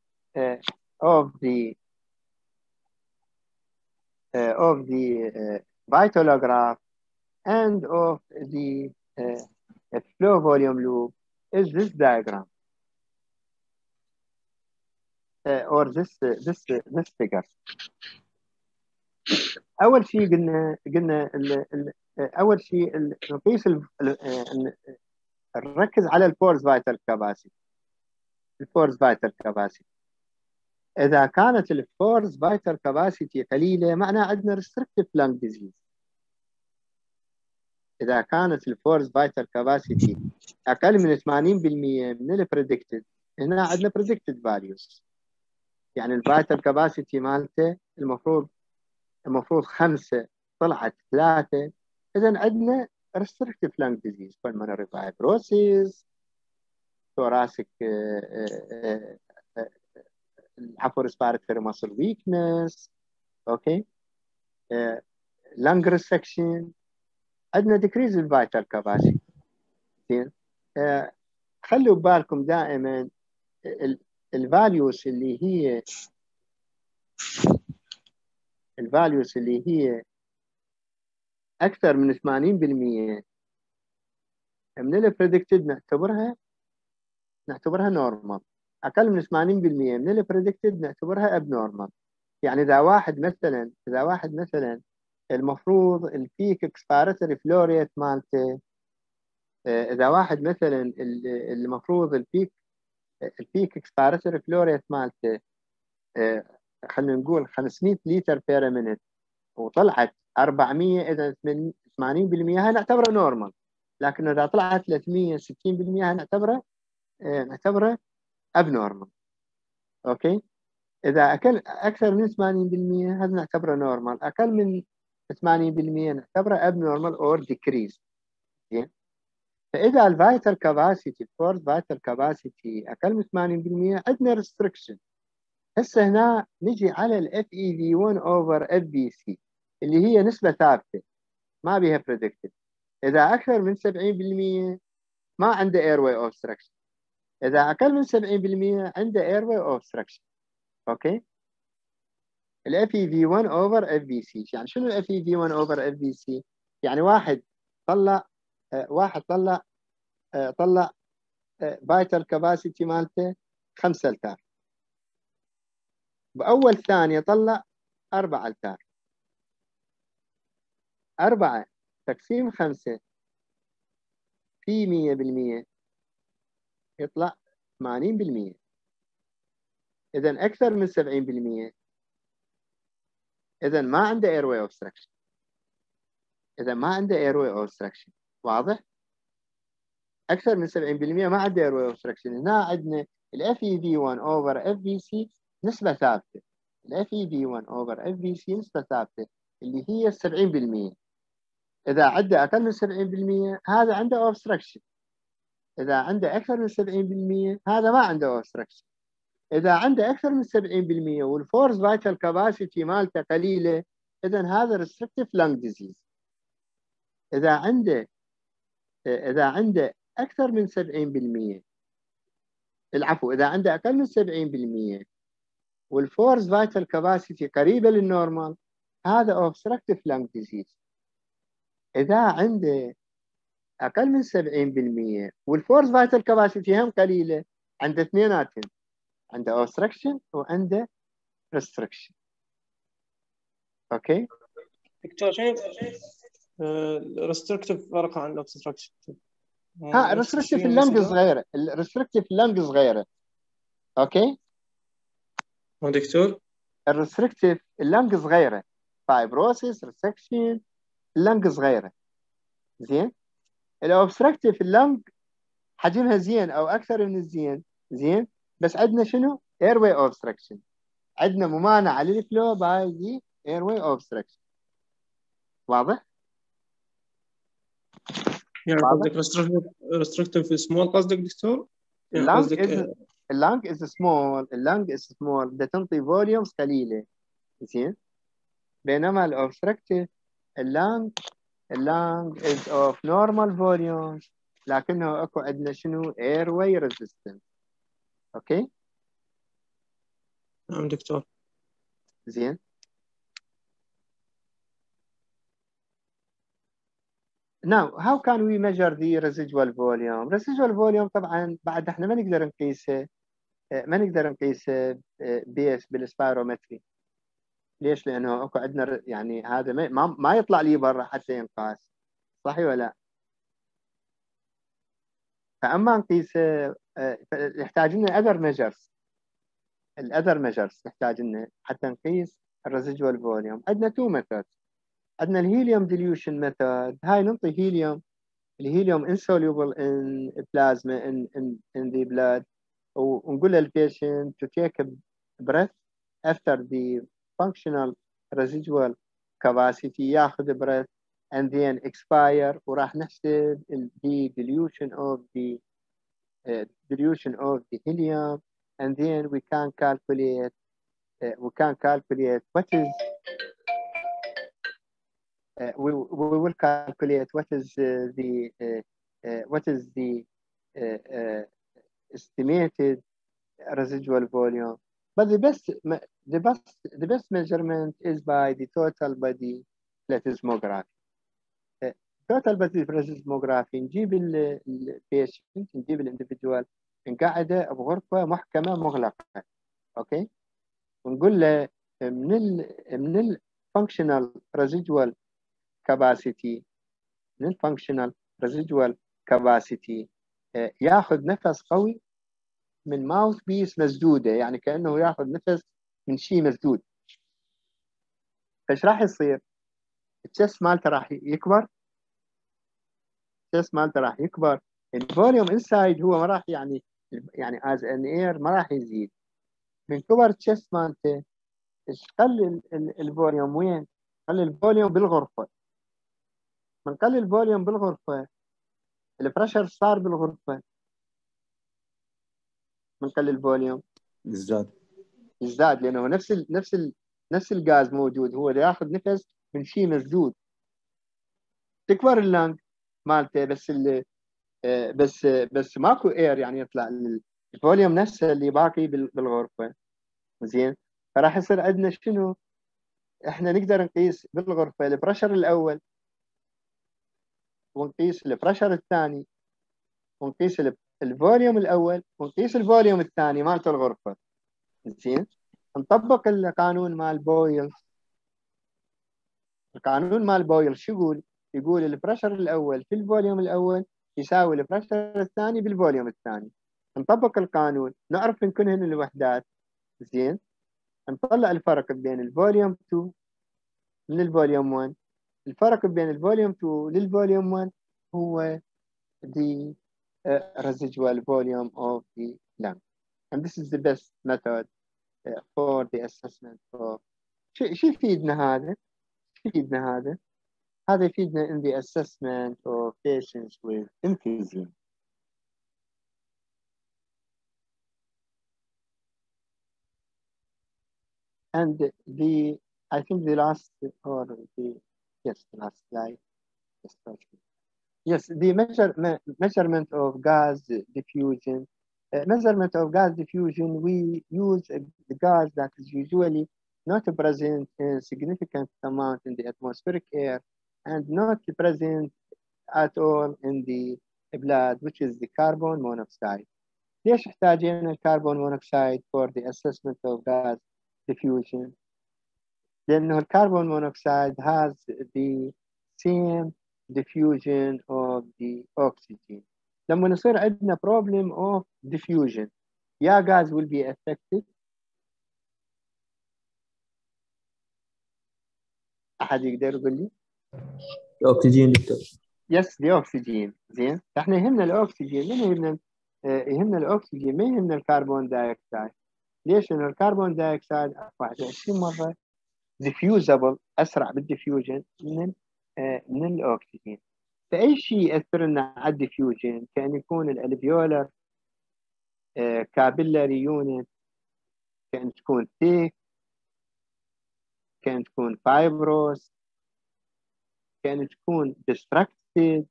vitolograph and of the flow volume loop is this diagram or this figure. أول شيء قلنا أول شيء نقيس نركز على الفورس فيتال كاباسيتي. إذا كانت الفورس فيتال كاباسيتي قليلة معناه عندنا restrictive lung disease. إذا كانت الفورس فيتال كاباسيتي أقل من 80% من البريدكتد، هنا عندنا predicted values، يعني الفيتال كاباسيتي مالته المفروض 5 طلعت 3، إذا عندنا restrictive lung disease pulmonary fibrosis thoracic respiratory muscle weakness okay lung resection، عندنا decrease in vital capacity. زين خلوا ببالكم دائما الفاليوز اللي هي أكثر من 80% من البريدكتد نعتبرها نورمال، أقل من 80% من البريدكتد نعتبرها أبنورمال. يعني إذا واحد مثلا المفروض البيك اكسبيراتوري فلو ريت مالته، إذا واحد مثلا المفروض البيك اكسبيراتوري فلو ريت مالته خلينا نقول 500 لتر بير مينت وطلعت 400، إذا 80% هاي نعتبره نورمال، لكن إذا طلعت 360% هاي نعتبره abnormal. أوكي، إذا أكثر من 80% هذا نعتبره نورمال، أقل من 80% نعتبره abnormal or decrease. فإذا الفيتال كاباسيتي فورس فيتال كاباسيتي أقل من 80% عندنا restriction. هسه هنا نجي على ال FEV1 over FVC اللي هي نسبة ثابتة ما بيها predicted. إذا أكثر من 70% ما عنده airway obstruction، إذا أقل من 70% عنده airway obstruction. أوكي، ال FEV1 over FVC يعني شنو ال FEV1 over FVC؟ يعني واحد طلع vital capacity مالته 5 ألتار، بأول ثانية طلع 4 ألتار، 4 تقسيم 5 في 100% يطلع 80%. إذا أكثر من 70% إذا ما عنده airway obstruction. إذا ما عنده airway obstruction. واضح؟ أكثر من 70% ما عنده airway obstruction. هنا عندنا ال FEV1 over FVC نسبة ثابتة. ال FEV1 over FVC نسبة ثابتة اللي هي 70%. إذا عنده أقل من 70% هذا عنده obstruction. إذا عنده أكثر من 70% هذا ما عنده obstruction. إذا عنده أكثر من 70% والفورس فايتال كاباسيتي مالته قليلة إذا هذا restrictive lung disease. إذا عنده أكثر من 70%، العفو، إذا عنده أقل من 70% والفورس فايتال كاباسيتي قريبة للنورمال هذا obstructive lung disease. إذا عنده أقل من 70% والفورس فايتال كاباسيتي هم قليلة، عنده اثنيناتهم، عنده obstruction وعنده restriction. أوكي؟ دكتور شنو restrictive فرق عن obstruction؟ restrictive اللنج صغيرة، restrictive اللنج صغيرة. أوكي؟ دكتور الrestrictive اللنج صغيرة، fibrosis restriction اللنج صغيرة. زين؟ الobstructive اللنج حجمها زين أو أكثر من الزين، زين؟ بس عندنا شنو؟ airway obstruction. عندنا ممانعة للفلو باي دي airway obstruction. واضح؟ يعني قصدك restrictive small قصدك دكتور؟ اللنج is small. اللنج is small ده تنطي فوليومز قليلة. زين؟ بينما الobstructive اللنج is of normal volume لكنه اكو عندنا شنو؟ airway resistance. اوكي؟ نعم دكتور. زين. Now, how can we measure the residual volume? Residual volume طبعا بعد احنا ما نقدر نقيسه بيس بالسبيرومتري. ليش؟ لانه اكو عندنا يعني هذا ما يطلع لي برا حتى ينقاس. صحيح ولا لا؟ فاما نقيسه يحتاج لنا other measures. الاذر measures يحتاج لنا حتى نقيس الريزيدوال فوليوم. عندنا two methods. عندنا الهيليوم ديليوشن ميثود. هاي ننطي الهيليوم insoluble in plasma in the blood ونقول للبيشنت to take a breath after the functional residual capacity ياخذ breath and then expire وراح نحسب the dilution of the helium and then we can calculate what is we will calculate what is the estimated residual volume. But the best measurement is by the total body plethysmography. Total body plethysmography نجيب البيشنت، نجيب الانديفيدوال نقعده بغرفة محكمة مغلقة. اوكي؟ ونقول له من ال functional residual capacity ياخذ نفس قوي من ماوث بيس مسدوده، يعني كانه ياخذ نفس من شيء مسدود. ايش راح يصير؟ التشست مالته راح يكبر، الفوليوم انسايد هو ما راح يعني از ان اير ما راح يزيد. من كبر التشست مالته ايش قل الفوليوم وين؟ قل الفوليوم بالغرفه. من قل الفوليوم بالغرفه البريشر صار بالغرفه. من قل الفوليوم يزداد لانه نفس الغاز موجود، هو ياخذ نفس من شيء مسدود. تكبر اللنج مالته بس ماكو اير يعني يطلع الفوليوم نفسه اللي باقي بالغرفه. زين؟ فراح يصير عندنا شنو؟ احنا نقدر نقيس بالغرفه البريشر الاول ونقيس البريشر الثاني ونقيس الفوليوم الاول ونقيس الفوليوم الثاني مالت الغرفه. زين؟ نطبق القانون مال بويل. القانون مال بويل شو يقول؟ يقول البريشر الاول في الفوليوم الاول يساوي البريشر الثاني بالفوليوم الثاني. نطبق القانون نعرف إن كلهن الوحدات زين، نطلع الفرق بين الفوليوم 2 من الفوليوم 1. الفرق بين الفوليوم 2 للفوليوم 1 هو the residual volume of the lamp. And this is the best method for the assessment of شو يفيدنا هذا؟ شو يفيدنا هذا؟ هذا يفيدنا in the assessment of patients with emphysema. And I think the last or the last slide. Yes, the measurement of gas diffusion. Measurement of gas diffusion, we use the gas that is usually not present in significant amount in the atmospheric air and not present at all in the blood, which is the carbon monoxide. ليش احتاجين الكربون monoxide for the assessment of gas diffusion؟ لأنه الكربون monoxide has the same diffusion of the oxygen. لما يصير عندنا problem of diffusion, يا gas will be affected. أحد يقدر يقول لي؟ الأكسجين دكتور. Yes, the oxygen. زين. احنا يهمنا الأكسجين، من يهمنا الأكسجين، ما يهمنا الكربون دايوكسيد. ليش؟ لأن الكربون دايوكسيد 21 مرة diffusable، أسرع بالديفيوجن من الأكسجين. فأي شيء يأثر لنا على الديفيوجن كأن يكون الألفيولر كابيلاري يونت، كأن تكون thick، كأن تكون fibrous، كأن تكون destructed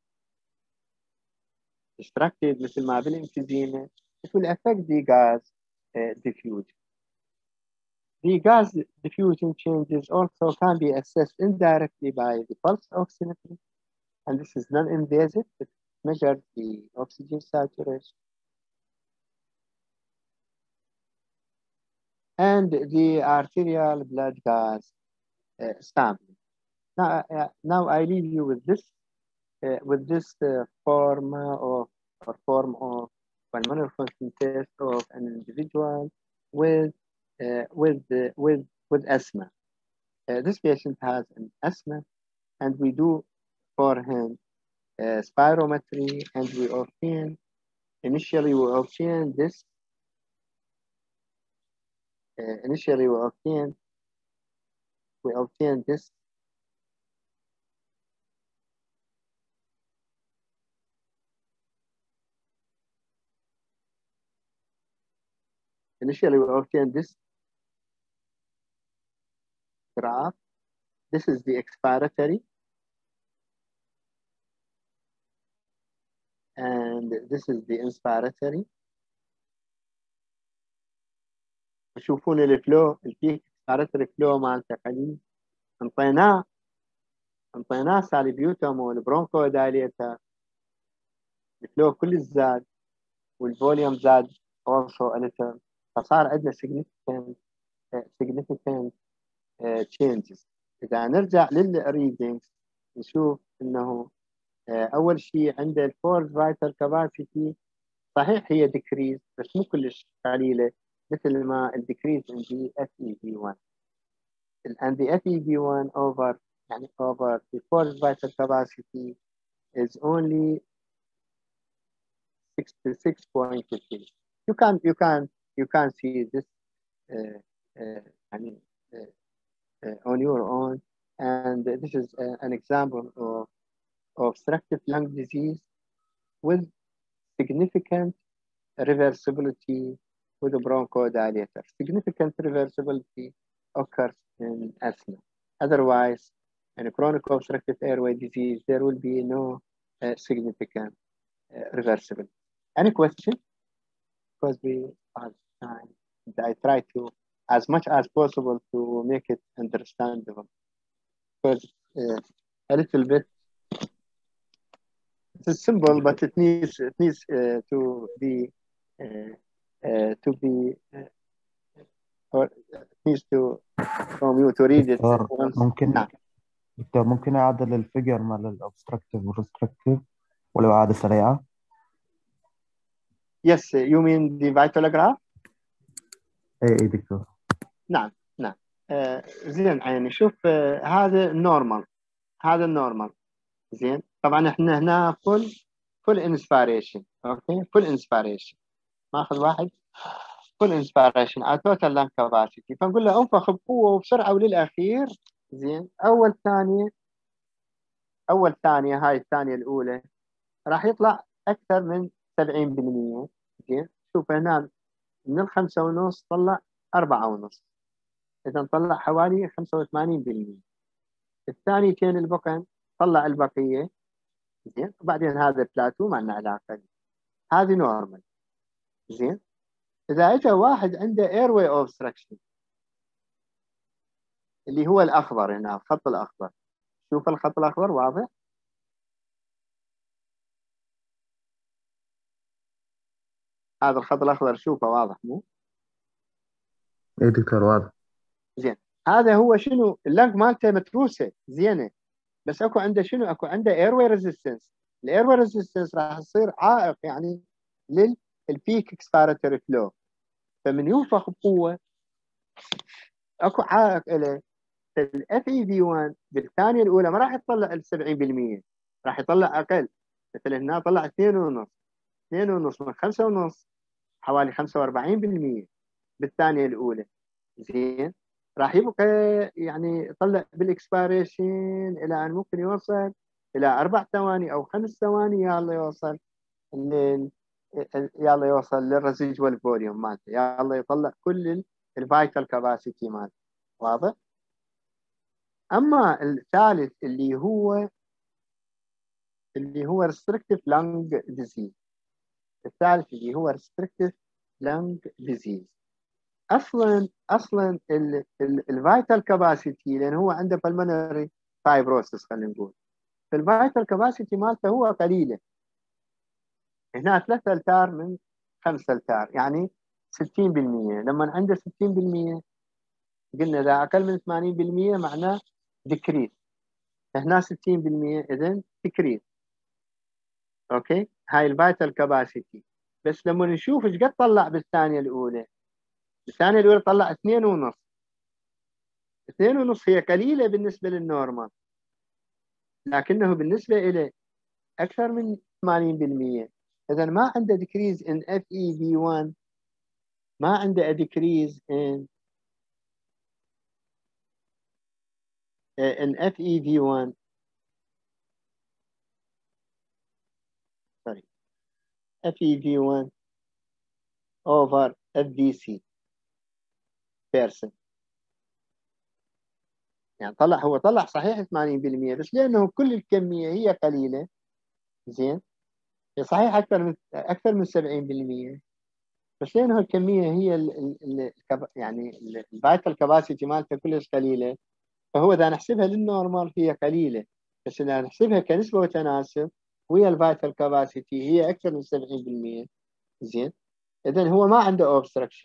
مثل ما بالإمفيزيما. It will affect the gas diffusion. The gas diffusion changes also can be assessed indirectly by the pulse oximetry, and this is non-invasive. It measures the oxygen saturation. And the arterial blood gas sampling. Now I leave you with this form of pulmonary function test of an individual with asthma. This patient has an asthma, and we do for him spirometry, and we initially obtain this. Initially we obtain this. Initially we obtain this graph. This is the expiratory, and this is the inspiratory. تشوفون الفلو، البيك expiratory flow مالته قليل. انطيناه ساليبيوتامول برونكو دايليتر، الفلو كل زاد والفوليوم زاد also a little، فصار عندنا significant changes. إذا نرجع للريدنجز نشوف إنه أول شيء عند الفورس فايتال كاباسيتي صحيح هي decrease بس مو كلش قليلة مثل ما الديكريز in the FEV1. and the FEV1 over the force vital capacity is only 66.15. You can see this on your own, and this is an example of obstructive lung disease with significant reversibility with a bronchodilator. Significant reversibility occurs in asthma. Otherwise, in a chronic obstructive airway disease, there will be no significant reversibility. Any question? Because we have time. I try to, as much as possible, to make it understandable. Because a little bit, it's simple, but it needs to be or it needs to from you to read it once. دكتور ممكن أعدل الفيجر مال الأوبستراكتيف والريستركتيف ولو إعادة سريعة. Yes, you mean the vital graph? إي دكتور. نعم نعم. زين عيني، شوف هذا نورمال، هذا النورمال. زين، طبعا احنا هنا فول انسبيريشن. اوكي، فول انسبيريشن، ماخذ واحد فول انسبيريشن على توتال لانج كاباسيتي، فنقول له انفخ بقوه وبسرعه وللاخير. زين، اول ثانيه هاي الثانيه الاولى راح يطلع اكثر من 70%. زين، شوف هنا من 5.5 طلع 4.5، اذا طلع حوالي 85%. الثانيتين البقن طلع البقيه. زين، وبعدين هذا بلاتو ما لنا علاقه، هذه نورمال. زين، اذا اجى واحد عنده اير واي اوبستراكشن اللي هو الاخضر هنا، الخط الاخضر، شوف الخط الاخضر واضح؟ هذا الخط الاخضر شوفه واضح مو؟ إي دكتور واضح. زين، هذا هو شنو؟ اللنج مالته متروسه زينه، بس اكو عنده شنو؟ اكو عنده اير واي ريزيستنس. الاير واي ريزيستنس راح يصير عائق يعني للبيك اكسبيراتوري فلو، فمن ينفخ بقوه اكو عائق له. الاف اي في 1 بالثانيه الاولى ما راح يطلع ال 70%، راح يطلع اقل. مثلا هنا طلع 2.5 من 5.5 حوالي 45% بالثانيه الاولى. زين، راح يبقى يعني يطلع بالاكسبيريشن الى ان ممكن يوصل الى 4 ثواني او 5 ثواني، يلا يوصل يلا يوصل للريزيجوال فوليوم مالته، يلا يطلع كل الفايتال كاباسيتي مالته. واضح؟ اما الثالث اللي هو restrictive lung disease، الثالث اللي هو restrictive lung disease، اصلا الفيتال كاباسيتي، لان هو عنده pulmonary fibrosis خلينا نقول، الفيتال كاباسيتي مالته هو قليله. هنا 3 ألتار من 5 ألتار يعني 60%. لما عنده 60% قلنا اذا اقل من 80% معناه decrease، هنا 60% اذا decrease. اوكي، هاي الفيتال كاباسيتي. بس لما نشوف ايش قد طلع بالثانيه الاولى، الثانيه الاولى طلع 2.5. 2.5 هي قليله بالنسبه للنورمال، لكنه بالنسبه الى اكثر من 80%. اذا ما عنده decrease in FEV1، ما عنده a decrease in FEV1 sorry FEV1 over FVC person. يعني هو طلع صحيح 80%، بس لانه كل الكميه هي قليله. زين، هي صحيح اكثر من 70%، بس لانه الكميه هي يعني الفيتال كاباسيتي مالته كلش قليله، فهو اذا نحسبها للنورمال هي قليله، بس اذا نحسبها كنسبه وتناسب ويا الفيتال كاباسيتي هي اكثر من 70%. زين، اذا هو ما عنده اوبستراكشن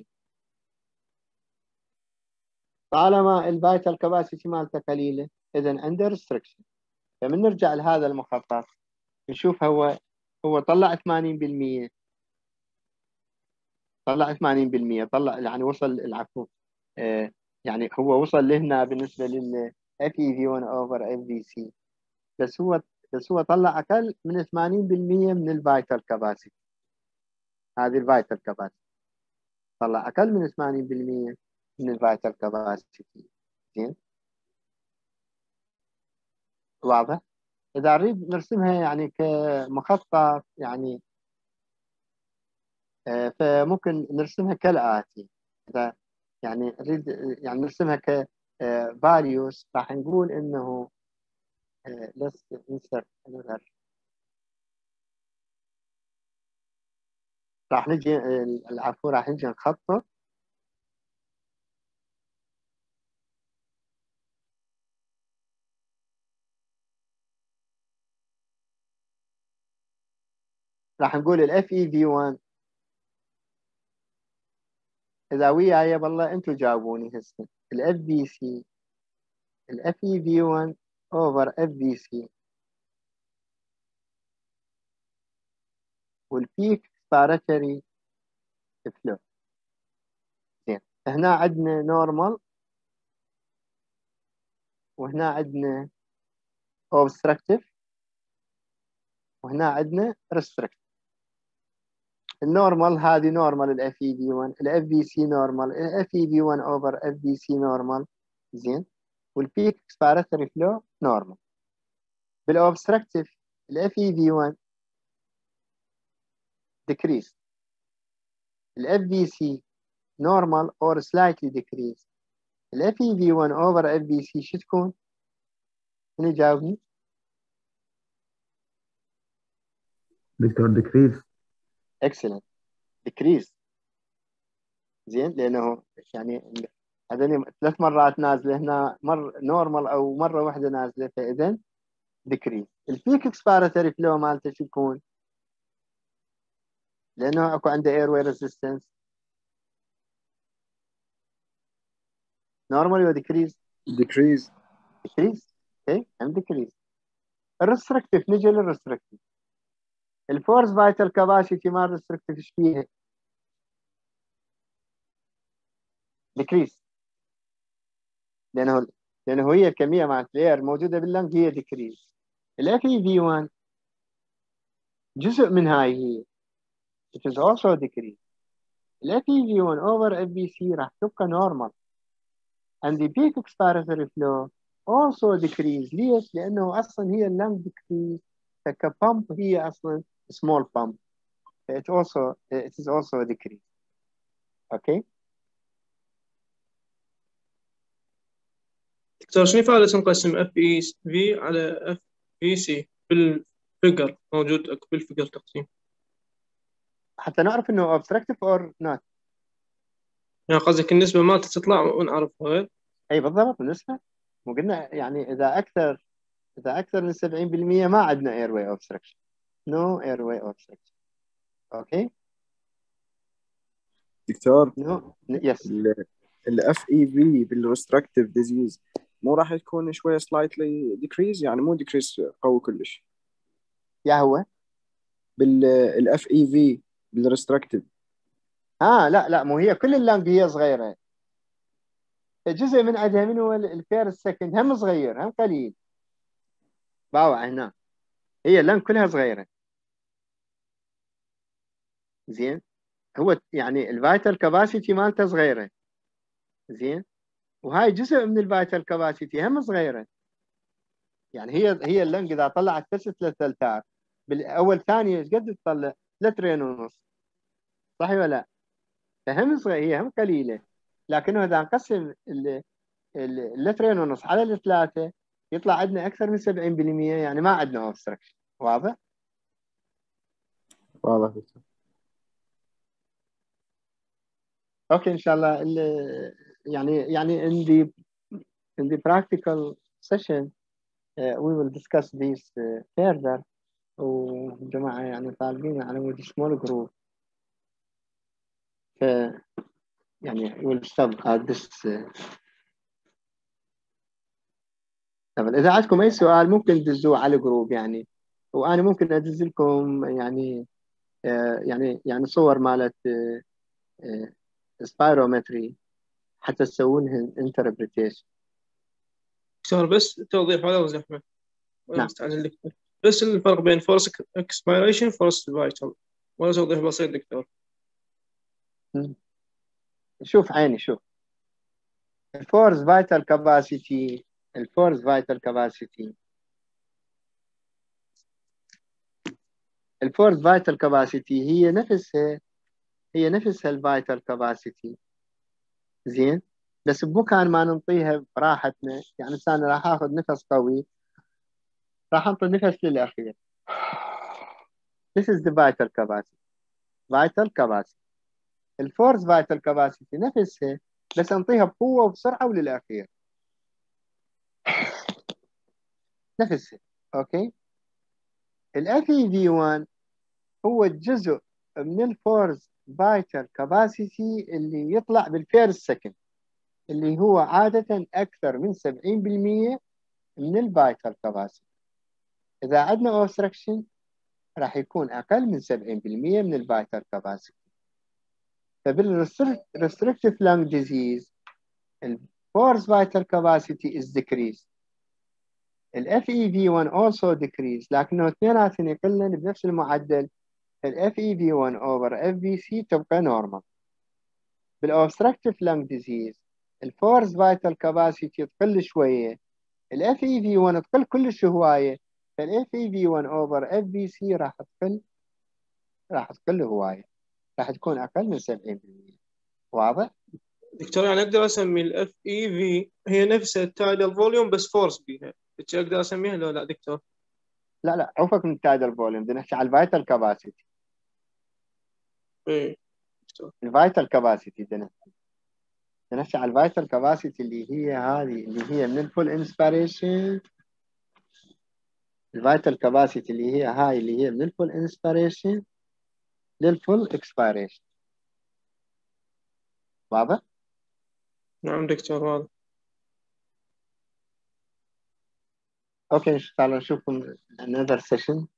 طالما الفيتال كاباسيتي مالته قليله، اذا عنده ريستركشن. فمن نرجع لهذا المخطط نشوف هو طلع 80%، طلع يعني وصل العفو يعني هو وصل لهنا بالنسبه لل FEV1 over FVC، بس هو طلع اقل من 80% من الفيتال كاباسيتي. هذه الفيتال كاباسيتي طلع اقل من 80% من الفيتال كاباسيتي. زين، واضح؟ اذا نريد نرسمها يعني كمخطط يعني فممكن نرسمها كالآتي. إذا يعني نريد يعني نرسمها ك values، راح نقول إنه let's insert another. راح نجي العفو راح نجي نخطط راح نقول ال FEV1. إذا وياي والله أنتم جاوبوني هسه ال FVC، ال FEV1 over FVC والبيك اكسبيراتوري فلو. زين، هنا عندنا نورمال وهنا عندنا اوبستراكتيف وهنا عندنا ريستريكتيف. النورمال هذه نورمال الاف اي في 1، الاف بي سي نورمال، الاف اي في 1 اوفر اف بي سي نورمال. زين، والبيك اكسبيراتوري فلو نورمال. بالاوبستراكتيف الاف اي في 1 decrease، الاف بي سي normal or slightly decrease. الاف اي في 1 اوفر اف بي سي شو تكون؟ من يجاوبني؟ دكتور ديكريز. excellent، decrease. زين، لانه يعني هذول 3 مرات نازله، هنا مره نورمال او مره واحده نازله، فاذا decrease. البيك اكسبيراتوري فلو مالته شو يكون؟ لانه اكو عنده اير واي ريزيستنس، نورمال ولا decrease؟ decrease. decrease. اوكي، هم decrease. الريستركتيف، نجي للريستركتيف. الفورس فايتال كاباسيتي مال الريستركتيف ايش فيها؟ decrease. لانه هي الكميه مع الاير موجوده باللنج هي decrease. الاف اي في 1 جزء من هاي هي، it is also decrease. الاف اي في 1 over اف بي سي راح تبقى normal and the peak expiratory flow also decrease. ليش؟ لانه اصلا هي اللنج decrease، فكبامب هي اصلا small pump، it is also decrease. اوكي. دكتور شنو فائدة نقسم اف اي في على اف اي سي بالفيجر موجود بالفيجر تقسيم؟ حتى نعرف انه obstructive or not. يعني قصدك النسبة ما تطلع ونعرفها غير؟ اي بالضبط، النسبة. مو قلنا يعني اذا اكثر من 70% ما عندنا airway obstruction. no airway obstruction. اوكي. دكتور يس. الاف اي في بالريستركتيف ديزيز مو راح تكون شويه سلايتلي ديكريز، يعني مو ديكريز قوي كلش. يا هو بالاف اي في بالريستركتيف. لا مو هي كل اللنج هي صغيرة، جزء من عندها من هو الفير السكند هم صغير هم قليل. باوع هنا هي اللنج كلها صغيرة. زين، هو يعني الفايتال كاباسيتي مالته صغيرة. زين، وهاي جزء من الفايتال كاباسيتي هم صغيرة. يعني هي اللنج اذا طلعت بس 3 امتار بالاول ثانيه ايش قد تطلع؟ 3 رين ونص، صح ولا لا؟ فهم صغير، هي هم قليله، لكنه اذا نقسم ال 3 رين ونص على الثلاثه يطلع عندنا اكثر من 70%، يعني ما عندنا اوبستراكشن. واضح؟ واضح دكتور. اوكي ان شاء الله. يعني in the practical session we will discuss this further. وجماعة يعني طالبين على مود small group، ف يعني we'll stop at this level. إذا عندكم أي سؤال ممكن تدزوه على الجروب يعني، وأنا ممكن أدز لكم يعني صور مالت سبايرومتري حتى تسوونها interpretation. دكتور بس توضيح ولا زحمة ولا نعم. مستعجل دكتور، بس الفرق بين فورس اكسبيريشن فورس فايتال، ولا توضيح بسيط دكتور؟ شوف عيني، شوف الفورس فايتال كاباسيتي. الفورس فايتال كاباسيتي هي نفسها الفايتال كاباسيتي. زين، بس بمكان ما ننطيها براحتنا، يعني أنا راح اخذ نفس قوي، راح انطي نفس للاخير. This is the vital capacity. vital capacity. الفورس vital capacity نفسها، بس انطيها بقوه وبسرعه وللاخير نفسها. اوكي. الاف اي في 1 هو الجزء من الفورس فايتال كاباسيتي اللي يطلع بالفيرست سكند، اللي هو عادة أكثر من 70% من الفايتال كاباسيتي. إذا عندنا اوبستراكشن راح يكون أقل من 70% من الفيتال كاباسيتي. فبالrestrictive lung disease forced vital capacity is decreased. FEV1 also decreased، لكنه اثنيناتهم يقلن بنفس المعدل. FEV1 over FVC تبقى normal. بالobstructive lung disease forced vital capacity تقل شوية، FEV1 تقل كلش هواية، FEV1 over FVC راح تقل هواية، راح تكون أقل من 70%. واضح؟ دكتور يعني أقدر أسمي ال FEV هي نفسها التايدال فوليوم بس فورس بيها، أقدر أسميها لا دكتور؟ لا عفك من التايدال فوليوم، بدنا نحكي على الفيتال كاباسيتي. إيه الفيتال كاباسيتي بدنا نحكي على الفيتال كاباسيتي اللي هي هذه، اللي هي من الفول انسبيريشن. الفيتال كاباسيتي اللي هي هاي اللي هي من الفول انسبيريشن للفول اكسبيريشن. واضح؟ نعم دكتور واضح. اوكي تعالوا نشوف another session.